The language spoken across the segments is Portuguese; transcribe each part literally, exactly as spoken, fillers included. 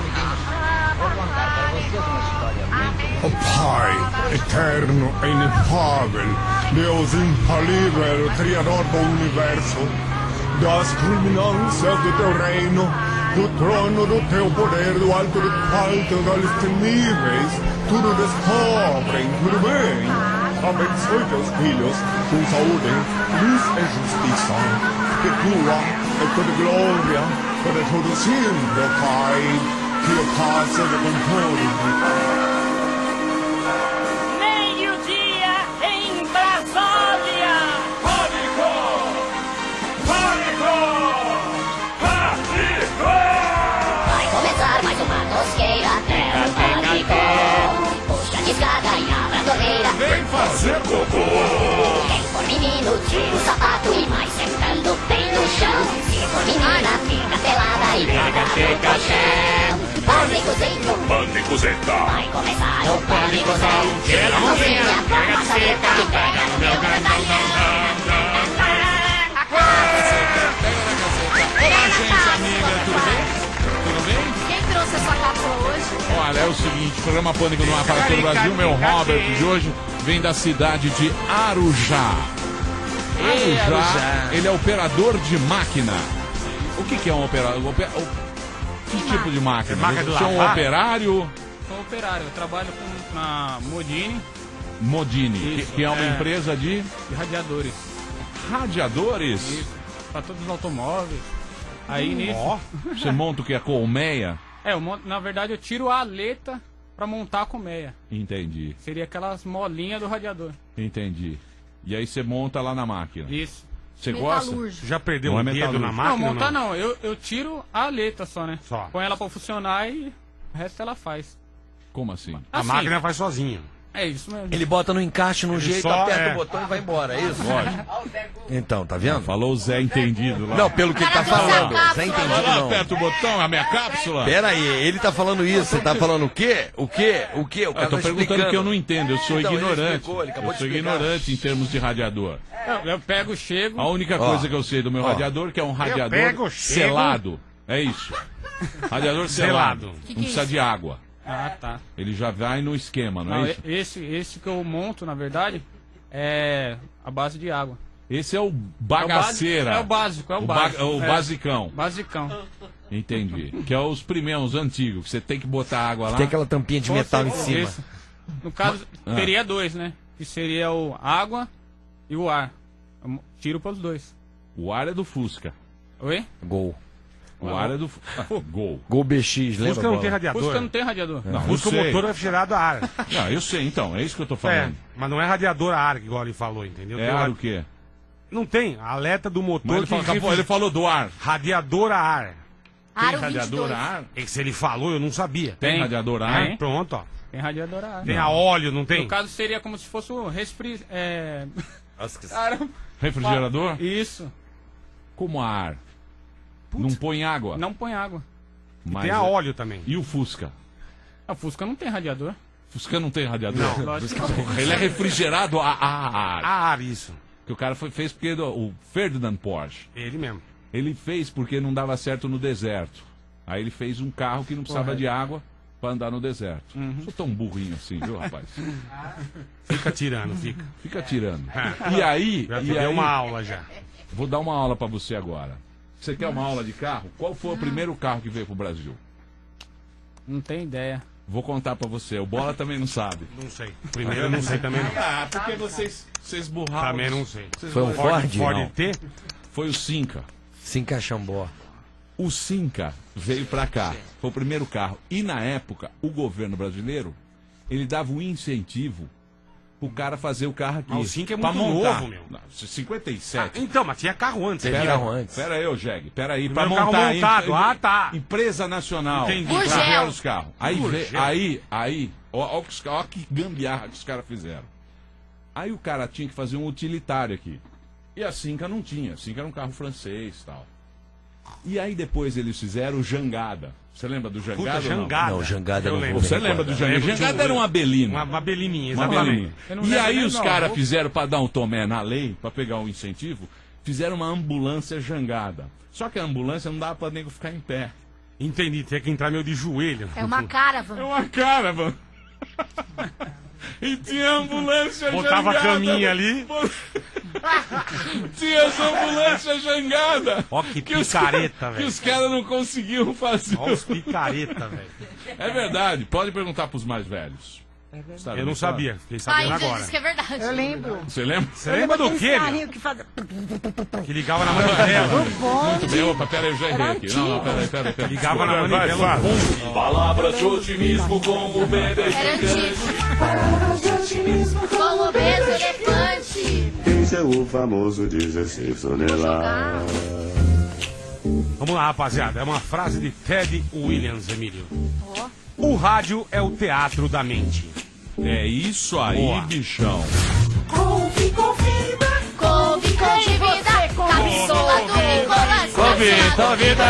amiguinhos, vou contar para vocês uma história muito... O Pai, eterno e inefável, Deus infalível, Criador do Universo, das culminâncias do teu reino, do trono do teu poder, do alto do qual teus olhos temíveis tudo descobrem, tudo bem. Abençoe teus filhos com saúde, luz e justiça, que tua é toda glória, para todo sempre, Pai, que o Pai seja com todos. Meio-dia em Brasília! Pânico! Pânico! Pânico! Vai começar mais uma tosqueira, terra do pânico. Puxa, descarga e abra a torneira. Vem fazer cocô! Quem for menino, tira o sapato e mais sentando bem no chão. Se for menina, fica pelada e pega no colchão. Pânicozinho, Pânicozeta! vai começar o pânicozão. Tira a mãozinha, pega a maçaneta e pega no meu grandalhão. Olá, gente, amiga, tudo bem? Tudo bem? Quem trouxe essa cápsula hoje? Olha, é o seguinte, programa Pânico no ar para todo o Brasil. Meu Robert de hoje vem da cidade de Arujá. Arujá, ele é operador de máquina. O que, que é um operador? Oper... Que tipo de máquina? máquina de Você é um lavar? operário? Sou operário, eu trabalho com, na Modini Modini, que, Isso, que é uma é. empresa de de radiadores. radiadores. Isso, para todos os automóveis. Aí nisso. Ó, Você monta o que? A colmeia? É, eu monto, na verdade eu tiro a aleta para montar a colmeia. Entendi, Seria aquelas molinhas do radiador. entendi. E aí você monta lá na máquina. Isso. Você gosta? Metalúrgico. já perdeu Não é um dedo metalúrgico. na máquina? não, montar não, eu, eu tiro a aleta só, né? Só. Põe ela para funcionar e o resto ela faz. Como assim? A Assim, máquina faz sozinha. É isso mesmo. Ele bota no encaixe, no Ele jeito, só aperta é. o botão e vai embora, é isso? Lógico. Então, tá vendo? Falou o Zé Entendido lá. Não, pelo que ele tá Cara, trouxe a falando. cápsula. Zé entendido Vai lá, não. aperta o botão, a minha cápsula. Pera aí, ele tá falando isso, você tá falando o quê? O quê? O quê? O Eu cara tô tá perguntando explicando. que eu não entendo, eu sou Então, ele ignorante. explicou, ele acabou Eu de sou explicar. ignorante em termos de radiador. Eu, eu pego, chego. A única Ó. coisa que eu sei do meu Ó. radiador que é um radiador pego, chego. selado. É isso. Radiador selado. Selado. Que que Não é precisa isso? de água. Ah, tá. Ele já vai no esquema, não, Não, é e- isso? esse, esse que eu monto, na verdade, é a base de água. Esse é o bagaceira. É o básico, é o O ba- básico. o é, basicão. Basicão. Entendi. Que é os primeiros, os antigos, que você tem que botar água lá. Tem aquela tampinha de metal em cima. Isso. No caso, Ah. teria dois, né? Que seria o água e o ar. Eu mo- tiro para os dois. O ar é do Fusca. Oi? Gol. O ar é do... Fu- Ah, gol. Gol B X, lembra? Fusca não Bola? tem radiador. Fusca não tem radiador. Não, eu Fusca o sei. motor é refrigerado a ar. Não, eu sei, então. É isso que eu tô É, falando. mas não é radiador a ar, igual ele falou, entendeu? É, Tem ar ra- o quê? Não tem. A aleta do motor Mas ele, que falou, acabou, refri- ele falou do ar. Radiador a ar. Tem Aro radiador vinte e dois. a ar? É que se ele falou, eu não sabia. Tem, Tem. radiador a ar? Tem. Pronto, ó. Tem radiador a ar. Tem a óleo, não tem? No caso, seria como se fosse o resfri... É... Nossa, que- Caramba. Refrigerador? Isso. Como a ar? Não põe água? Não põe água. Mas Tem a é- óleo também. E o Fusca? A Fusca não tem radiador. Fusca não tem radiador? Não. Lógico que não. Ele é refrigerado a, a ar. A ar, isso. Que o cara foi, fez porque do- o Ferdinand Porsche, Ele mesmo. ele fez porque não dava certo no deserto. Aí ele fez um carro que não precisava Correto. de água para andar no deserto. Uhum. Sou tão burrinho assim, viu, rapaz? Fica tirando, fica. Fica tirando. E aí, Já te e deu aí uma aula já. vou dar uma aula para você agora. Você quer uma aula de carro? Qual foi o primeiro carro que veio pro Brasil? Não tem ideia. Vou contar para você. O Bola também não sabe. Não sei. Primeiro eu não sei também não. Ah, porque vocês, vocês burraram. Também não sei. Foi um Ford? Ford Não. T? Foi o Cinca. Sim, Caxambó. O Cinca veio pra cá. Foi o primeiro carro. E na época, o governo brasileiro, ele dava um incentivo pro cara fazer o carro aqui. Mas o Cinca é Pra muito montar. novo, meu. Não, cinquenta e sete. Então, mas tinha carro antes. Teve Pera, carro antes. pera aí, ô Jeg. Pera aí. Pra Primeiro carro montar. montado. em- Ah, tá. Empresa nacional. Entendi. Pra Gurgel. criar os carros. Aí, Gurgel. vê- aí, aí, ó, ó, que os- ó que gambiarra que os caras fizeram. Aí o cara tinha que fazer um utilitário aqui. E a Cinca não tinha. A Cinca era um carro francês e tal. E aí depois eles fizeram o Jangada. Você lembra do Jangada? Puta, ou não? jangada. Não, jangada Eu eu não lembro. vou me Você lembra do recordar. Jangada? Lembro de um- Jangada era uma belina. Uma, uma belininha, Uma exatamente. belina. Eu não E lembro aí nem os não, caras vou- fizeram para dar um tomé na lei, para pegar um incentivo, fizeram uma ambulância Jangada. Só que a ambulância não dava para nego ficar em pé. Entendi, tem que entrar meio de joelho. É uma caravan. É uma caravan. E tinha ambulância Botava jangada. a caminha ali. Tinha as ambulâncias jangadas. Ó que que os picareta, cara- velho. Que os caras não conseguiam fazer. Ó os picareta, velho. É verdade, pode perguntar pros mais velhos. Sabe, Eu não sabe? sabia, fiquei Ai, sabendo você agora. disse que é verdade. Eu lembro. Você lembra? Você lembra do quê, meu? Que faz... Que ligava na manivela. Muito bem, opa, pera aí, eu já errei aqui. Não, não, pera aí, pera aí. Pera aí. Ligava na manivela. Palavras de otimismo com o bebê Era antigo. Com o beso elefante. Esse é o famoso dezesseis toneladas. Vamos lá, rapaziada. É uma frase de Ted Williams, Emílio. O rádio é o teatro da mente. É isso aí, Boa. bichão. Couve, convida. Couve, convida. Cápsula do Nicolas. Convida, vida!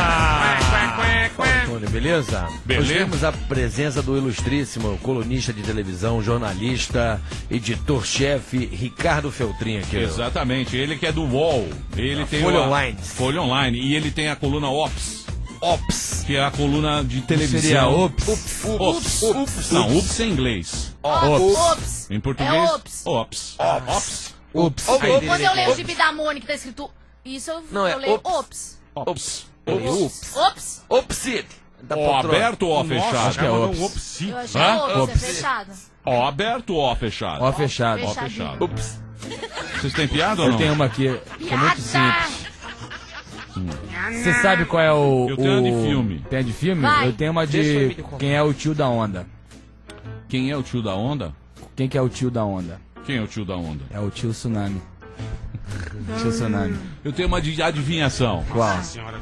Tony, beleza? Beleza. Hoje temos a presença do ilustríssimo colunista de televisão, jornalista, editor-chefe, Ricardo Feltrin aqui. Exatamente, ele que é do U O L. Ele tem Folha uma- Online. Folha Online. E ele tem a coluna Ops. Ops. Que é a coluna de televisão. Seria Ops? Ops. Ops. Ops. Não, Ups é em inglês. Ops. Em português? É Ops. Ops. Ops. Ops. Ou quando eu leio o gibi da Mônica, tá escrito isso, eu, Não, é eu leio ops. ops. Ops. Ops. Ops. Opsit. Da Ó poltrona. aberto ou ó fechado? Acho que é Ops. um Opsi. Eu achei Hã? ops, é Ops. fechado. Ó aberto ou ó fechado? Ó, fechado. Ó Fechadinho. fechado. Ups. Vocês têm piada ou Eu não? tenho uma aqui que é muito simples. Você sabe qual é o. Eu tenho o... uma de filme. Tem a de filme? Vai. Eu tenho uma Deixa o de. Emílio contar. Quem é o tio da onda? Quem é o tio da onda? Quem que é o tio da onda? Quem é o tio da onda? É o tio Tsunami. Tio Tsunami. Eu tenho uma de adivinhação. Qual? Senhora,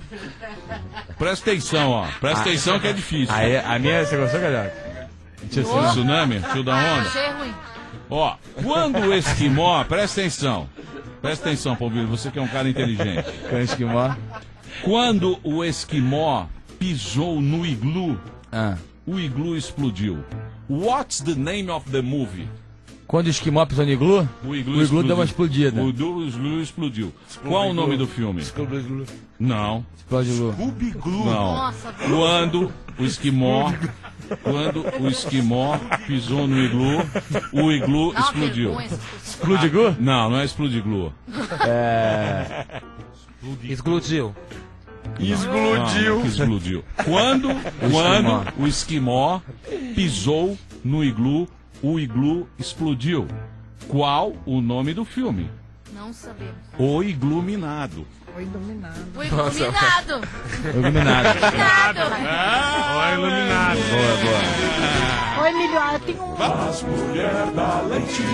Presta atenção, ó. Presta atenção que é difícil. Aí, a minha, você gostou, galera? Tio O tsunami, tio da onda. Achei ruim. Ó, quando o esquimó, presta atenção. Presta atenção, Palmeiras, você que é um cara inteligente. Esquimó. Quando o esquimó pisou no iglu, Ah. o iglu explodiu. What's the name of the movie? Quando o esquimó pisou no iglu, O iglu, o iglu explodiu. deu uma explodida. O iglu, o iglu explodiu. Qual o nome do filme? Não, Explode o iglu. Scooby-Glue. não. Nossa, Quando o esquimó, quando o esquimó pisou no iglu, o iglu dá uma explodiu. vergonha essas pessoas. Explode iglu? Não, não é explodir iglu. É. Explodiu. Explodiu. Não, explodiu. Quando, quando o esquimó pisou no iglu, o iglu explodiu. Qual o nome do filme? Não sabemos. O Igluminado. O iluminado. Iluminado. Iluminado. Ó, iluminado. Boa, boa. Oi, Emílio, ah, eu tenho um... As mulheres da leite,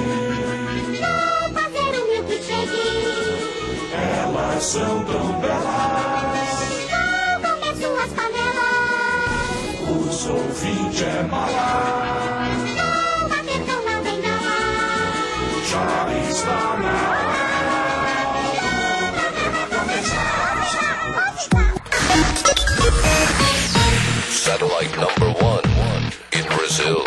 Vou fazer um milkshake. elas são tão belas. Vou comer suas panelas. Os ouvintes é mala, Vou bater com não tem dela. já está na hora. Satellite number one in Brazil.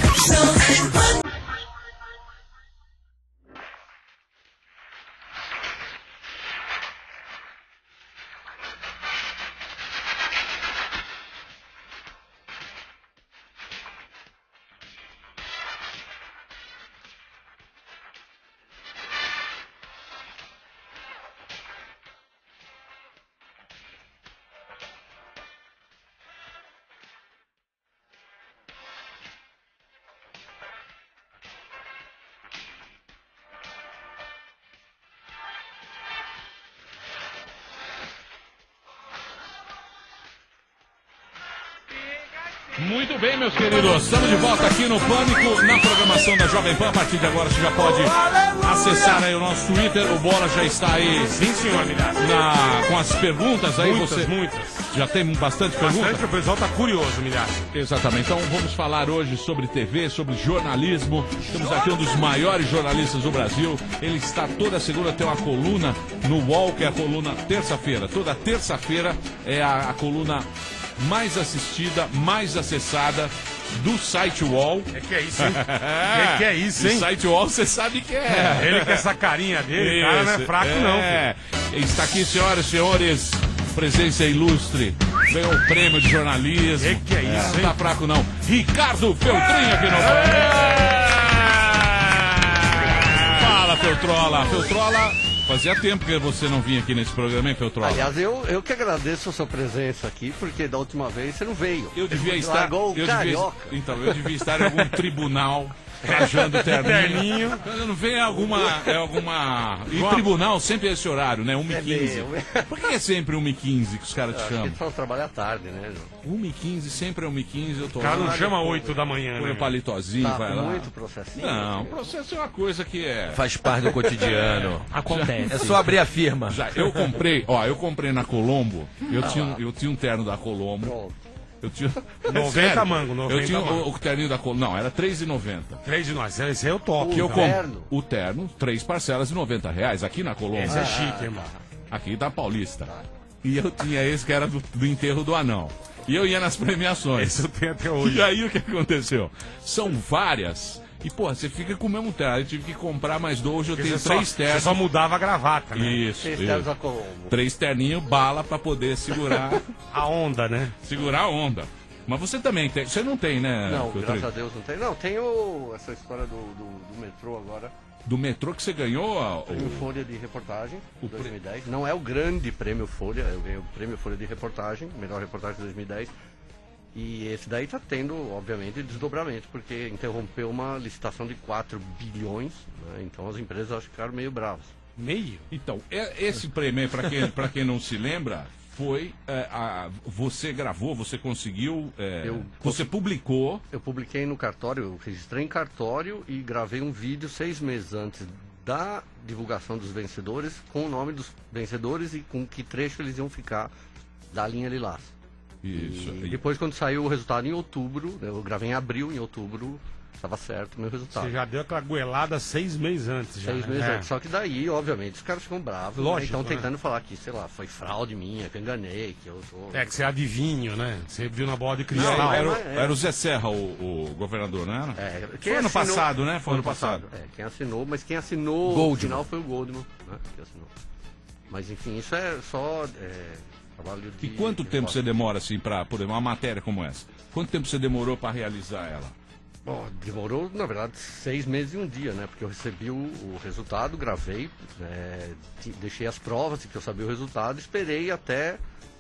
Muito bem, meus queridos, estamos de volta aqui no Pânico, na programação da Jovem Pan. A partir de agora você já pode acessar aí o nosso Twitter. O Bola já está aí. Sim, senhor, Milhares. Na, com as perguntas aí. Muitas, você muitas. já tem bastante perguntas? Bastante, o pessoal tá curioso, Milhares. Exatamente, então vamos falar hoje sobre T V, sobre jornalismo. Temos aqui um dos maiores jornalistas do Brasil. Ele está toda segunda, tem uma coluna no U O L, que é a coluna terça-feira. Toda terça-feira é a, a coluna mais assistida, mais acessada do site U O L. É que é isso, hein? É que é isso, hein? O site U O L você sabe que é. Ele com essa carinha dele, cara, não é Isso, fraco, não. é. Está aqui, senhoras e senhores, presença ilustre Ganhou o prêmio de jornalismo. Que que é isso, Não hein? tá fraco, não. Ricardo Feltrin aqui no Fala, Feltrola. Feltrola, fazia tempo que você não vinha aqui nesse programa, hein, Feltrola? Aliás, eu, eu que agradeço a sua presença aqui, porque da última vez você não veio. Eu devia Você estar. largou o Eu devia, carioca. então, eu devia estar em algum tribunal. Trajando terninho. Quando não vem alguma. É alguma. E Igual- tribunal sempre é esse horário, né? uma e É quinze. meu. Por que é sempre uma e quinze que os caras te Acho que chamam? eles só trabalham à tarde, né, João? uma e quinze, sempre é uma e quinze, eu tô O cara não lá. chama oito da manhã, Põe né? o palitozinho, Tá vai com lá. muito processinho. Não, processo é uma coisa que é. Faz parte do cotidiano. Acontece. É só abrir a firma. Já, eu comprei, ó, eu comprei na Colombo, eu, tinha, um- eu tinha um terno da Colombo. Pronto. Eu tinha. noventa Sério, mango, noventa Eu tinha mango. o, o terninho da Colombo. Não, era três reais e noventa centavos. Três de nós. Esse aí é o top. Que eu então. compro o terno, três parcelas de noventa reais, aqui na Colombo. Esse é chique, irmão. Aqui da Paulista. E eu tinha esse que era do, do enterro do anão. E eu ia nas premiações. Esse eu tenho até hoje. E aí o que aconteceu? São várias. E, pô, você fica com o mesmo terno. Aí eu tive que comprar mais dois. Hoje eu Porque tenho você três só, ternos. Você só mudava a gravata, né? Isso, Três isso. ternos da Colombo. Três terninhos, bala pra poder segurar, A onda, né? segurar a onda. Mas você também tem. Você não tem, né? Não, Feltrin? graças a Deus não tem. Não, tem o, essa história do, do, do metrô agora. Do metrô que você ganhou? a- Prêmio o... Folha de Reportagem, O dois mil e dez. Não é o grande prêmio Folha, eu ganhei o prêmio Folha de Reportagem, melhor reportagem de dois mil e dez. E esse daí está tendo, obviamente, desdobramento, porque interrompeu uma licitação de quatro bilhões, né? Então as empresas acho que ficaram meio bravas. Meio? Então, é- esse prêmio, aí, pra quem, pra quem não se lembra, foi. é, a, você gravou, você conseguiu. é, Eu- você publicou. Eu publiquei no cartório, eu registrei em cartório e gravei um vídeo seis meses antes da divulgação dos vencedores, com o nome dos vencedores e com que trecho eles iam ficar da linha Lilás. Isso. E depois, quando saiu o resultado em outubro, eu gravei em abril, em outubro, estava certo o meu resultado. Você já deu aquela goelada seis meses antes. Já, Seis né? meses É. antes. Só que daí, obviamente, os caras ficam bravos. né? Lógico, Estão né? tentando falar que, sei lá, foi fraude minha, que eu enganei, que eu sou. É que você é adivinho, né? Você viu na bola de Não, cristal. era, o- é. era o Zé Serra, o, o governador, não era? É, Foi ano passado, né? Foi ano passado. É, quem assinou, mas quem assinou Goldman. no final foi o Goldman, né? Que assinou. Mas enfim, isso é só é, trabalho de. E quanto de tempo você foto. demora, assim, pra, por exemplo, uma matéria como essa? Quanto tempo você demorou pra realizar ela? Bom, demorou, na verdade, seis meses e um dia, né? Porque eu recebi o, o resultado, gravei, é, ti- deixei as provas de que eu sabia o resultado, esperei até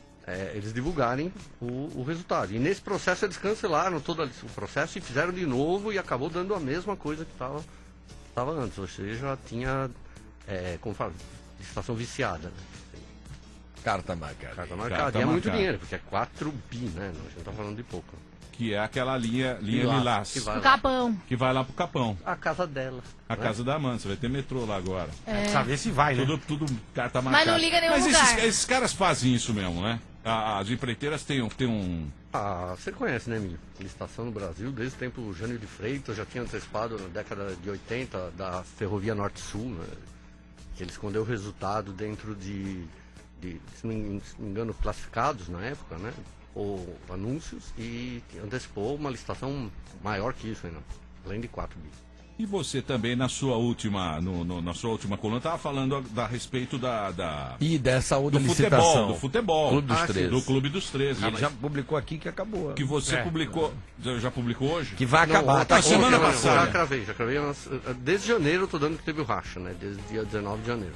é, eles divulgarem o, o resultado. E nesse processo eles cancelaram todo a- o processo e fizeram de novo e acabou dando a mesma coisa que estava tava antes. Ou seja, tinha, é, como fala, licitação viciada, né? Carta marcada. Carta marcada. Carta e é muito marcada. dinheiro, porque é quatro bi, né? A gente não tá falando de pouco. Que é aquela linha, linha Lilás, Lilás. que vai O lá. Capão. Que vai lá pro Capão. A casa dela. A né? casa da Amanda. Você vai ter metrô lá agora. É. Saber se vai, né? Tudo, tudo carta Mas marcada. não liga nenhum Mas lugar. esses, esses caras fazem isso mesmo, né? A- As empreiteiras têm, um- têm um... Ah, você conhece, né, Milho? Licitação no Brasil, desde o tempo do Jânio de Freitas, já tinha antecipado na década de oitenta da Ferrovia Norte-Sul, né? Que ele escondeu o resultado dentro de, de se, não, me- se não me engano, classificados na época, né? Ou anúncios, e antecipou uma licitação maior que isso ainda, além de quatro bi. E você também, na sua última, no, no- na sua última coluna, estava falando a, da, a respeito da, da- E dessa outra do licitação. futebol, do futebol. Clube dos Ah, sim, treze. Do Clube dos treze. Ele já publicou aqui que acabou. Que você É. publicou... Já, já publicou hoje? Que vai acabar. Não, Tá na semana ontem, eu passada. Já cravei, já cravei. umas- Desde janeiro eu tô dando que teve o racha, né? Desde dia dezenove de janeiro.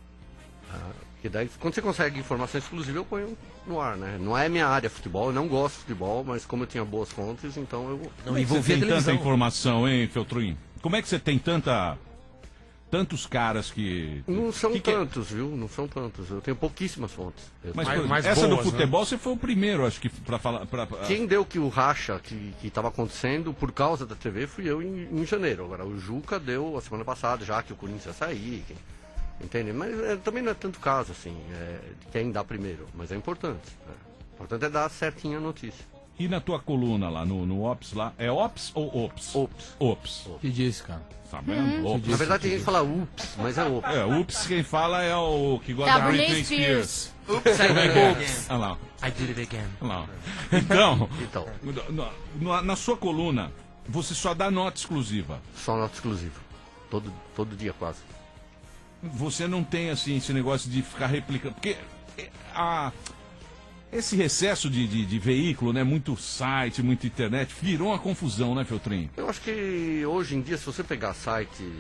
Ah, que daí, quando você consegue informação exclusiva, eu ponho no ar, né? Não é minha área futebol, eu não gosto de futebol, mas como eu tinha boas fontes, então eu. Não Como é que você envolvia tem tanta televisão. informação, hein, Feltrin? Como é que você tem tanta... Tantos caras que... Não são que que é- tantos, viu? Não são tantos. Eu tenho pouquíssimas fontes. Eu- Mas, Mais- por- mais essa boas, do futebol, você foi o primeiro, acho que, pra falar... Pra, pra- Quem deu que o racha que estava acontecendo por causa da T V fui eu em, em janeiro. Agora, o Juca deu a semana passada, já que o Corinthians ia sair. Quem, entende? Mas é, também não é tanto caso, assim, é, de quem dá primeiro. Mas é importante. Né? O importante é dar certinha a notícia. E na tua coluna lá, no, no Ops lá, é Ops ou Ops? Ops. Ops. Que disse, cara? Sabendo? Ops. Na verdade, tem gente que fala ups, mas é ops. É, Ups, quem fala é o que gosta É a da Britney Britney Spears. Spears. Ups, Olha lá. I did it again. Olha lá. Então, Então, no- no- na sua coluna, você só dá nota exclusiva. só nota exclusiva. Todo, todo dia quase. Você não tem, assim, esse negócio de ficar replicando. Porque é, a, esse recesso de, de, de veículo, né? Muito site, muita internet, virou uma confusão, né, Feltrin? Eu acho que hoje em dia, se você pegar site de,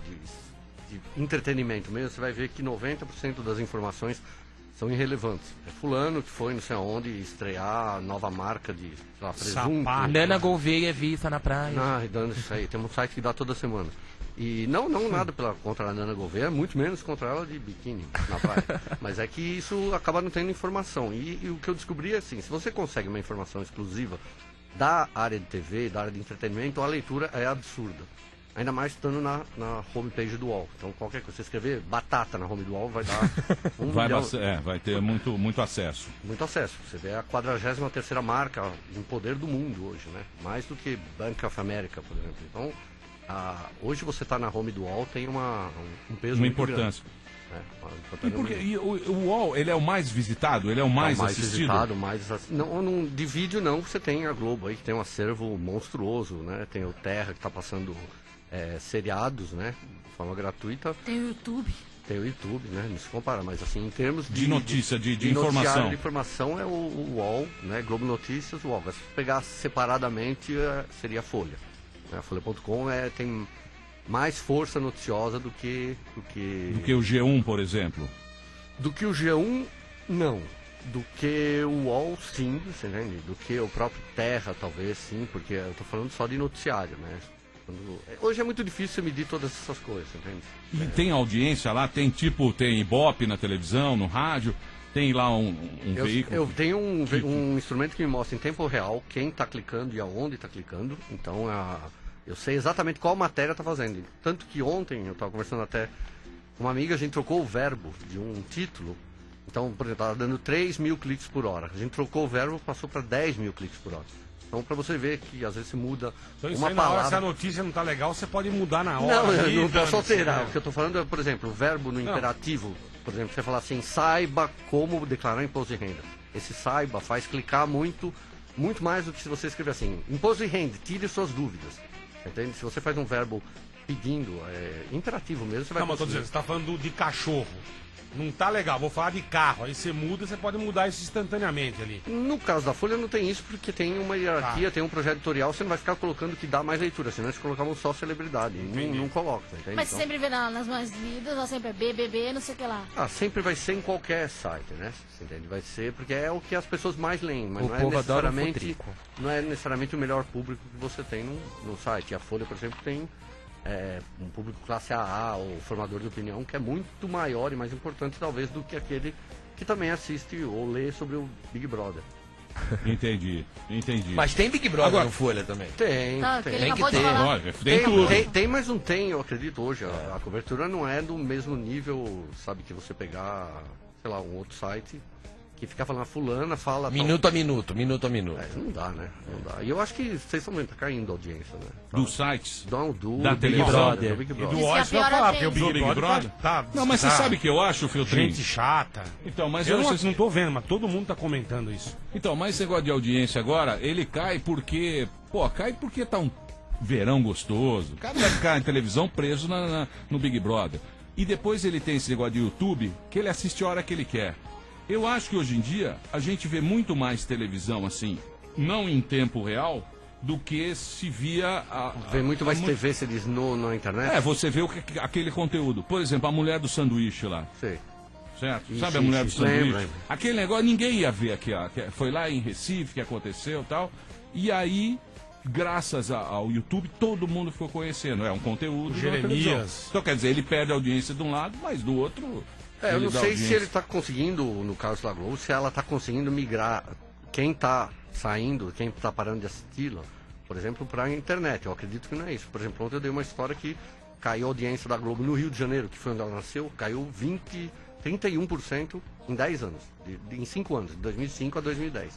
de, de entretenimento mesmo, você vai ver que noventa por cento das informações são irrelevantes. É fulano que foi não sei aonde estrear a nova marca de, sei lá, presunto. Nana Gouveia é vista na praia. Ah, dando isso aí. Tem um site que dá toda semana. E não, não nada pela, contra a Nana Gouveia, muito menos contra ela de biquíni na praia. Mas é que isso acaba não tendo informação. E, e o que eu descobri é assim, se você consegue uma informação exclusiva da área de T V, da área de entretenimento, a leitura é absurda. Ainda mais estando na, na homepage do U O L. Então qualquer coisa, você escrever batata na home do U O L vai dar um vai, milhão. É, vai ter muito, muito acesso. Muito acesso. Você vê a quadragésima terceira marca em poder do mundo hoje, né? Mais do que Bank of America, por exemplo. Então, a, hoje você está na home do U O L tem uma, um, um peso uma muito importância. grande. É, uma E, porque, e o, o U O L, ele é o mais visitado? Ele é o mais, é o mais assistido? visitado, mais ass... não, não, de vídeo não, você tem a Globo aí, que tem um acervo monstruoso, né? Tem o Terra, que está passando é, seriados, né? De forma gratuita. Tem o YouTube. Tem o YouTube, né? Não se compara, mas assim, em termos de... De notícia, de, de, de informação. De informação é o, o U O L, né? Globo Notícias, o U O L. Mas se pegar separadamente, é, seria a Folha. Né? A Folha ponto com é, tem mais força noticiosa do que, do que... Do que o G um, por exemplo? Do que o G um, não. Do que o U O L, sim, você entende? Do que o próprio Terra, talvez, sim, porque eu tô falando só de noticiário, né? Quando... Hoje é muito difícil você medir todas essas coisas, entende? E é. tem audiência lá? Tem tipo, tem Ibope na televisão, no rádio? Tem lá um, um eu, veículo? Eu tenho um, um instrumento que me mostra em tempo real quem está clicando e aonde está clicando. Então, a, eu sei exatamente qual matéria está fazendo. Tanto que ontem, eu estava conversando até com uma amiga, a gente trocou o verbo de um título. Então, por exemplo, estava dando três mil cliques por hora. A gente trocou o verbo, passou para dez mil cliques por hora. Então, para você ver que às vezes se muda então, isso uma aí, palavra... Na hora, se a notícia não está legal, você pode mudar na hora. Não, eu ali, não posso alterar. né? O que eu estou falando é, por exemplo, o verbo no imperativo. Por exemplo, você falar assim, saiba como declarar imposto de renda. Esse saiba faz clicar muito, muito mais do que se você escrever assim, imposto de renda, tire suas dúvidas. Entende? Se você faz um verbo pedindo, é, imperativo mesmo, você vai... Não, mas tô dizendo, você está falando de cachorro. Não tá legal, vou falar de carro. Aí você muda, você pode mudar isso instantaneamente ali. No caso da Folha não tem isso, porque tem uma hierarquia, tá. Tem um projeto editorial, você não vai ficar colocando que dá mais leitura, senão eles colocavam só celebridade. Não, não coloca, entende? Mas então... sempre vê na, nas mais lidas, lá sempre é B B B, não sei o que lá. Ah, sempre vai ser em qualquer site, né? Você entende? Vai ser, porque é o que as pessoas mais leem, mas O não é, povo adora o necessariamente, futrico. não é necessariamente o melhor público que você tem no, no site. E a Folha, por exemplo, tem é, um público classe A A, ou formador de opinião, que é muito maior e mais importante, talvez, do que aquele que também assiste ou lê sobre o Big Brother. Entendi, entendi. Mas tem Big Brother Agora, no Folha também? Tem, Tá, tem. que ele Tem que acabou de ter. falar. Olha, tem Tem, tudo. tem, tem, mas não tem, eu acredito hoje. A, a cobertura não é do mesmo nível, sabe, que você pegar, sei lá, um outro site que fica falando, a fulana fala... Minuto tal... a minuto, minuto a minuto. É, não dá, né? Não dá. E eu acho que vocês estão vendo, tá caindo a audiência, né? Tá. Dos sites? Não, do Da Big televisão. Brother, do Big E Brother. do Isso que é Oz a vai pior falar, porque o audiência. Big Do Big Brother Brother? tá... Não, mas você tá- sabe o que eu acho, Filtrinho? Gente chata. Então, mas eu eu, não, vocês- não tô vendo, mas todo mundo tá comentando isso. Então, mas esse negócio de audiência agora, ele cai porque... Pô, cai porque tá um verão gostoso. O cara vai ficar em televisão preso na, na- no Big Brother. E depois ele tem esse negócio de YouTube, que ele assiste a hora que ele quer. Eu acho que hoje em dia a gente vê muito mais televisão assim, não em tempo real, do que se via... A, a, Vê muito mais a, T V, você diz, no, na internet? É, você vê o que, aquele conteúdo. Por exemplo, a mulher do sanduíche lá. Sei. Certo? Isso, Sabe a mulher isso, do sanduíche? lembro, lembro. Aquele negócio, ninguém ia ver aqui, ó. que Foi lá em Recife que aconteceu e tal. E aí, graças a- ao YouTube, todo mundo ficou conhecendo. É um conteúdo. O de uma televisão. Jeremias. Então, quer dizer, ele perde a audiência de um lado, mas do outro. É, eu ele não dá sei audiência. se ele está conseguindo, no caso da Globo, se ela está conseguindo migrar quem está saindo, quem está parando de assisti-la, por exemplo, para a internet. Eu acredito que não é isso. Por exemplo, ontem eu dei uma história que caiu a audiência da Globo no Rio de Janeiro, que foi onde ela nasceu, caiu vinte, trinta e um por cento em dez anos, de, de, em cinco anos, de dois mil e cinco a dois mil e dez.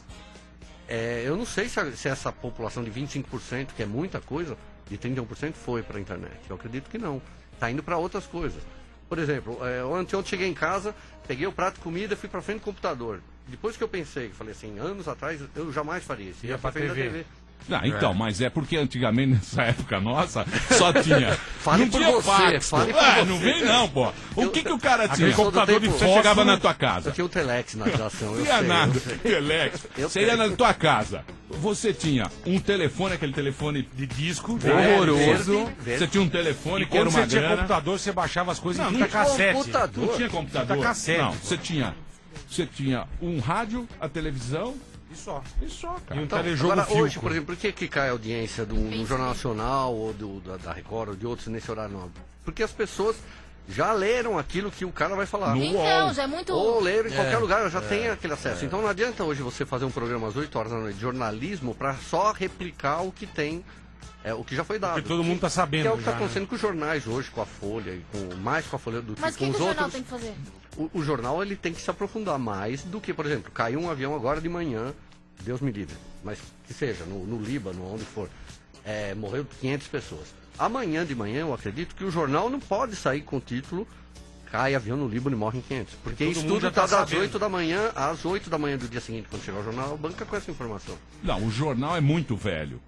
É, eu não sei se, a, se essa população de vinte e cinco por cento, que é muita coisa, de trinta e um por cento foi para a internet. Eu acredito que não. Está indo para outras coisas. Por exemplo, é, ontem eu cheguei em casa, peguei o prato de comida e fui para frente do computador. Depois que eu pensei, falei assim, anos atrás, eu jamais faria isso. Ia Ia pra pra frente da T V. T V. Ah, então, É. mas é porque antigamente, nessa época nossa, só tinha. Fale não por tinha você, fax, fale pô. por Ah, você. não vem não, pô. O que que o cara Aquele tinha? computador de Você fósforo, chegava na tua casa. Eu tinha o Telex na geração. Não eu tinha sei, nada, eu sei. Telex. Eu Você ia sei. na tua casa. Você tinha um telefone, aquele telefone de disco, horroroso. verde, verde. Você tinha um telefone E que era quando uma você tinha grana. computador, você baixava as coisas Não, em não fita tinha cassete. computador. Não tinha computador. Fita cassete. Não, você tinha, você tinha um rádio, a televisão. E só. E só, cara. E um Então, telejogo agora, Filco. hoje, por exemplo, por que, que cai a audiência do, do Jornal Nacional ou do, da, da Record ou de outros nesse horário nobre? Porque as pessoas já leram aquilo que o cara vai falar. No Então, UOL. já é muito- Ou leram em É, qualquer lugar, já é, tem aquele acesso. é. Então não adianta hoje você fazer um programa às oito horas da noite de jornalismo para só replicar o que tem, é, o que já foi dado. Porque todo mundo tá sabendo Que é o que está já, né? acontecendo com os jornais hoje, com a Folha, e com, mais com a Folha do que Mas o com que, os que o jornal outros. tem que fazer? O, o jornal ele tem que se aprofundar mais do que, por exemplo, caiu um avião agora de manhã, Deus me livre, mas que seja, no, no Líbano, onde for, é, morreu quinhentas pessoas. Amanhã de manhã eu acredito que o jornal não pode sair com o título cai avião no Líbano e morrem quinhentos. Porque Todo isso mundo tudo já tá está das sabendo. oito da manhã às oito da manhã do dia seguinte, quando chegar o jornal, banca com essa informação. Não, o jornal é muito velho.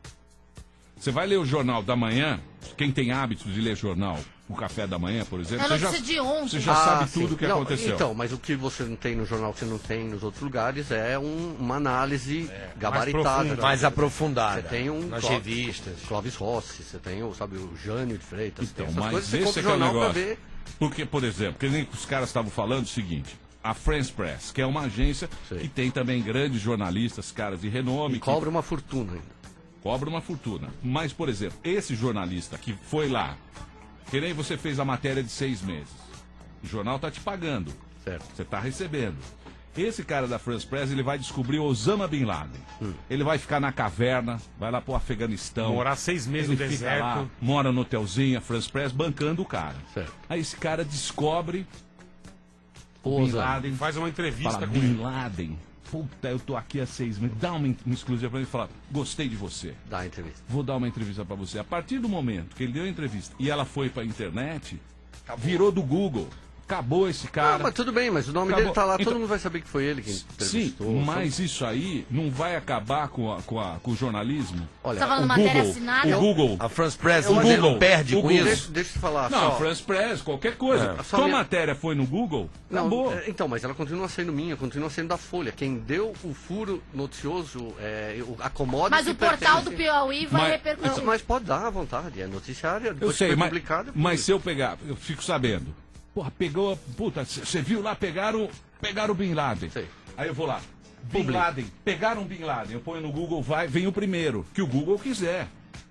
Você vai ler o jornal da manhã, quem tem hábito de ler jornal, o café da manhã, por exemplo, É você já, notícia de ontem. você já Ah, sabe sim. tudo o que Não, aconteceu. Então, mas o que você não tem no jornal que você não tem nos outros lugares é um- uma análise gabaritada. profunda. Mais aprofundada, Você tem um nas Cló- revistas. Clóvis Rossi, você tem o, sabe, o Jânio de Freitas. você tem Então, essas mas coisas, você esse compra é o que é o jornal pra negócio. ver. Porque, por exemplo, que nem os caras estavam falando o seguinte, a France Press, que é uma agência que tem também grandes jornalistas, caras de renome. E que cobra uma fortuna ainda. Cobra uma fortuna. Mas, por exemplo, esse jornalista que foi lá, que nem você fez a matéria de seis meses, o jornal tá te pagando. Certo. Você tá recebendo. Esse cara da France Press, ele vai descobrir Osama Bin Laden. Hum. Ele vai ficar na caverna, vai lá pro Afeganistão. Morar seis meses ele no fica deserto. lá, mora no hotelzinho, a France Press, bancando o cara. Certo. Aí esse cara descobre O Bin Osama. Laden. Faz uma entrevista fala, com Bin ele. Laden, puta, eu tô aqui há seis meses. Dá uma, uma exclusiva pra ele e fala, gostei de você. Dá a entrevista. Vou dar uma entrevista pra você. A partir do momento que ele deu a entrevista e ela foi pra internet, virou do Google. Acabou esse cara. Ah, mas tudo bem, mas o nome Acabou. dele tá lá, todo Então- mundo vai saber que foi ele quem Sim, entrevistou. mas isso aí não vai acabar com, a- com, a- com o jornalismo? Olha, Tá falando o matéria Google, assinada? O Google. A France Press o não Google perde o com Google. isso? Deixa, deixa eu te falar. Não, só. a France Press, qualquer coisa. É. Só Sua minha- matéria foi no Google, Não, acabou. é, então, mas ela continua sendo minha, continua sendo da Folha. Quem deu o furo noticioso, é, o- a commodity Mas o portal pertence- do Piauí vai Mas- repercutir. Não, mas pode dar à vontade, é noticiária, Eu depois que sei, foi mas, publicado. mas se eu pegar, eu fico sabendo. Porra, pegou, puta, você viu lá, pegaram, pegaram o Bin Laden. Sei. Aí eu vou lá, Bin Publica. Laden, pegaram o Bin Laden. Eu ponho no Google, vai, vem o primeiro, que o Google quiser.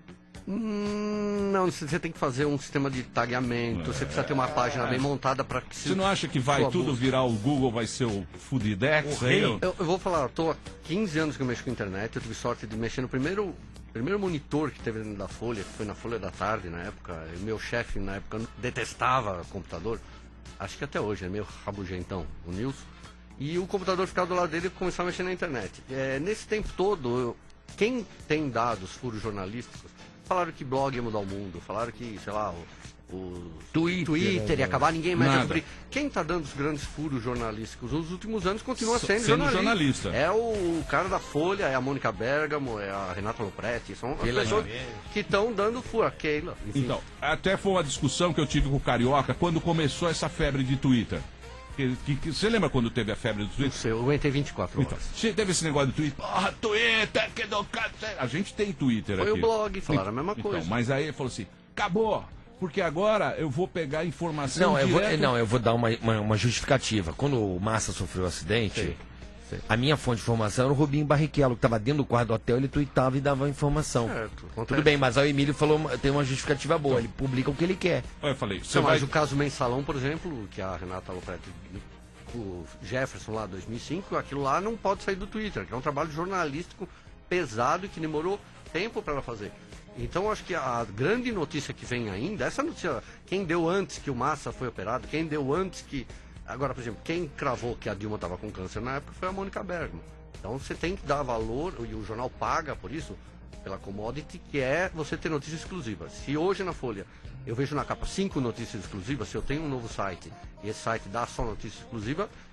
Hum, não, você tem que fazer um sistema de tagueamento, você precisa ter uma página bem montada para que se... Você não acha que vai sua tudo busca- virar o Google, vai ser o Foodidex? O aí, rei. ó? Eu, eu vou falar, eu tô há quinze anos que eu mexo com internet, eu tive sorte de mexer no primeiro, primeiro monitor que teve dentro da Folha, que foi na Folha da Tarde na época. E meu chefe na época detestava computador, acho que até hoje, é meio rabugentão, o Nilson. E o computador ficava do lado dele e começava a mexer na internet. É, nesse tempo todo, eu- quem tem dados furos jornalísticos, falaram que blog ia mudar o mundo, falaram que, sei lá, o, o Twitter, Twitter ia acabar, ninguém mais ia Nada. cobrir. Quem está dando os grandes furos jornalísticos nos últimos anos continua S- sendo, sendo jornalista. jornalista. É o cara da Folha, é a Mônica Bergamo, é a Renata Lopretti, são as Keila pessoas Jimenez. que estão dando furo. A Keila, enfim. Então, até foi uma discussão que eu tive com o Carioca quando começou essa febre de Twitter. Que, que- que- você lembra quando teve a febre do Não Twitter? sei, eu aguentei vinte e quatro Então, horas. che- teve esse negócio do Twitter. Porra, Twitter, que do cacete. A gente tem Twitter Foi aqui. o blog, falaram a Então, mesma coisa. Então, mas aí ele falou assim, acabou. Porque agora eu vou pegar informação Não, eu vou, direto... não, eu vou dar uma, uma, uma justificativa. Quando o Massa sofreu o acidente, Sei, sei. a minha fonte de informação era o Rubinho Barrichello, que estava dentro do quarto do hotel, ele tuitava e dava informação. Certo, acontece. Tudo bem, mas aí o Emílio falou, tem uma justificativa boa, ele publica o que ele quer. Aí eu falei, você Não, vai... mas o caso Mensalão, por exemplo, que a Renata Lopretti, o Jefferson lá, dois mil e cinco, aquilo lá não pode sair do Twitter, que é um trabalho jornalístico pesado e que demorou tempo para ela fazer. Então, acho que a grande notícia que vem ainda, essa notícia, quem deu antes que o Massa foi operado, quem deu antes que... Agora, por exemplo, quem cravou que a Dilma estava com câncer na época foi a Mônica Bergamo. Então, você tem que dar valor, e o jornal paga por isso, pela commodity, que é você ter notícia exclusiva. Se hoje na Folha eu vejo na capa cinco notícias exclusivas, se eu tenho um novo site e esse site dá só notícia exclusiva,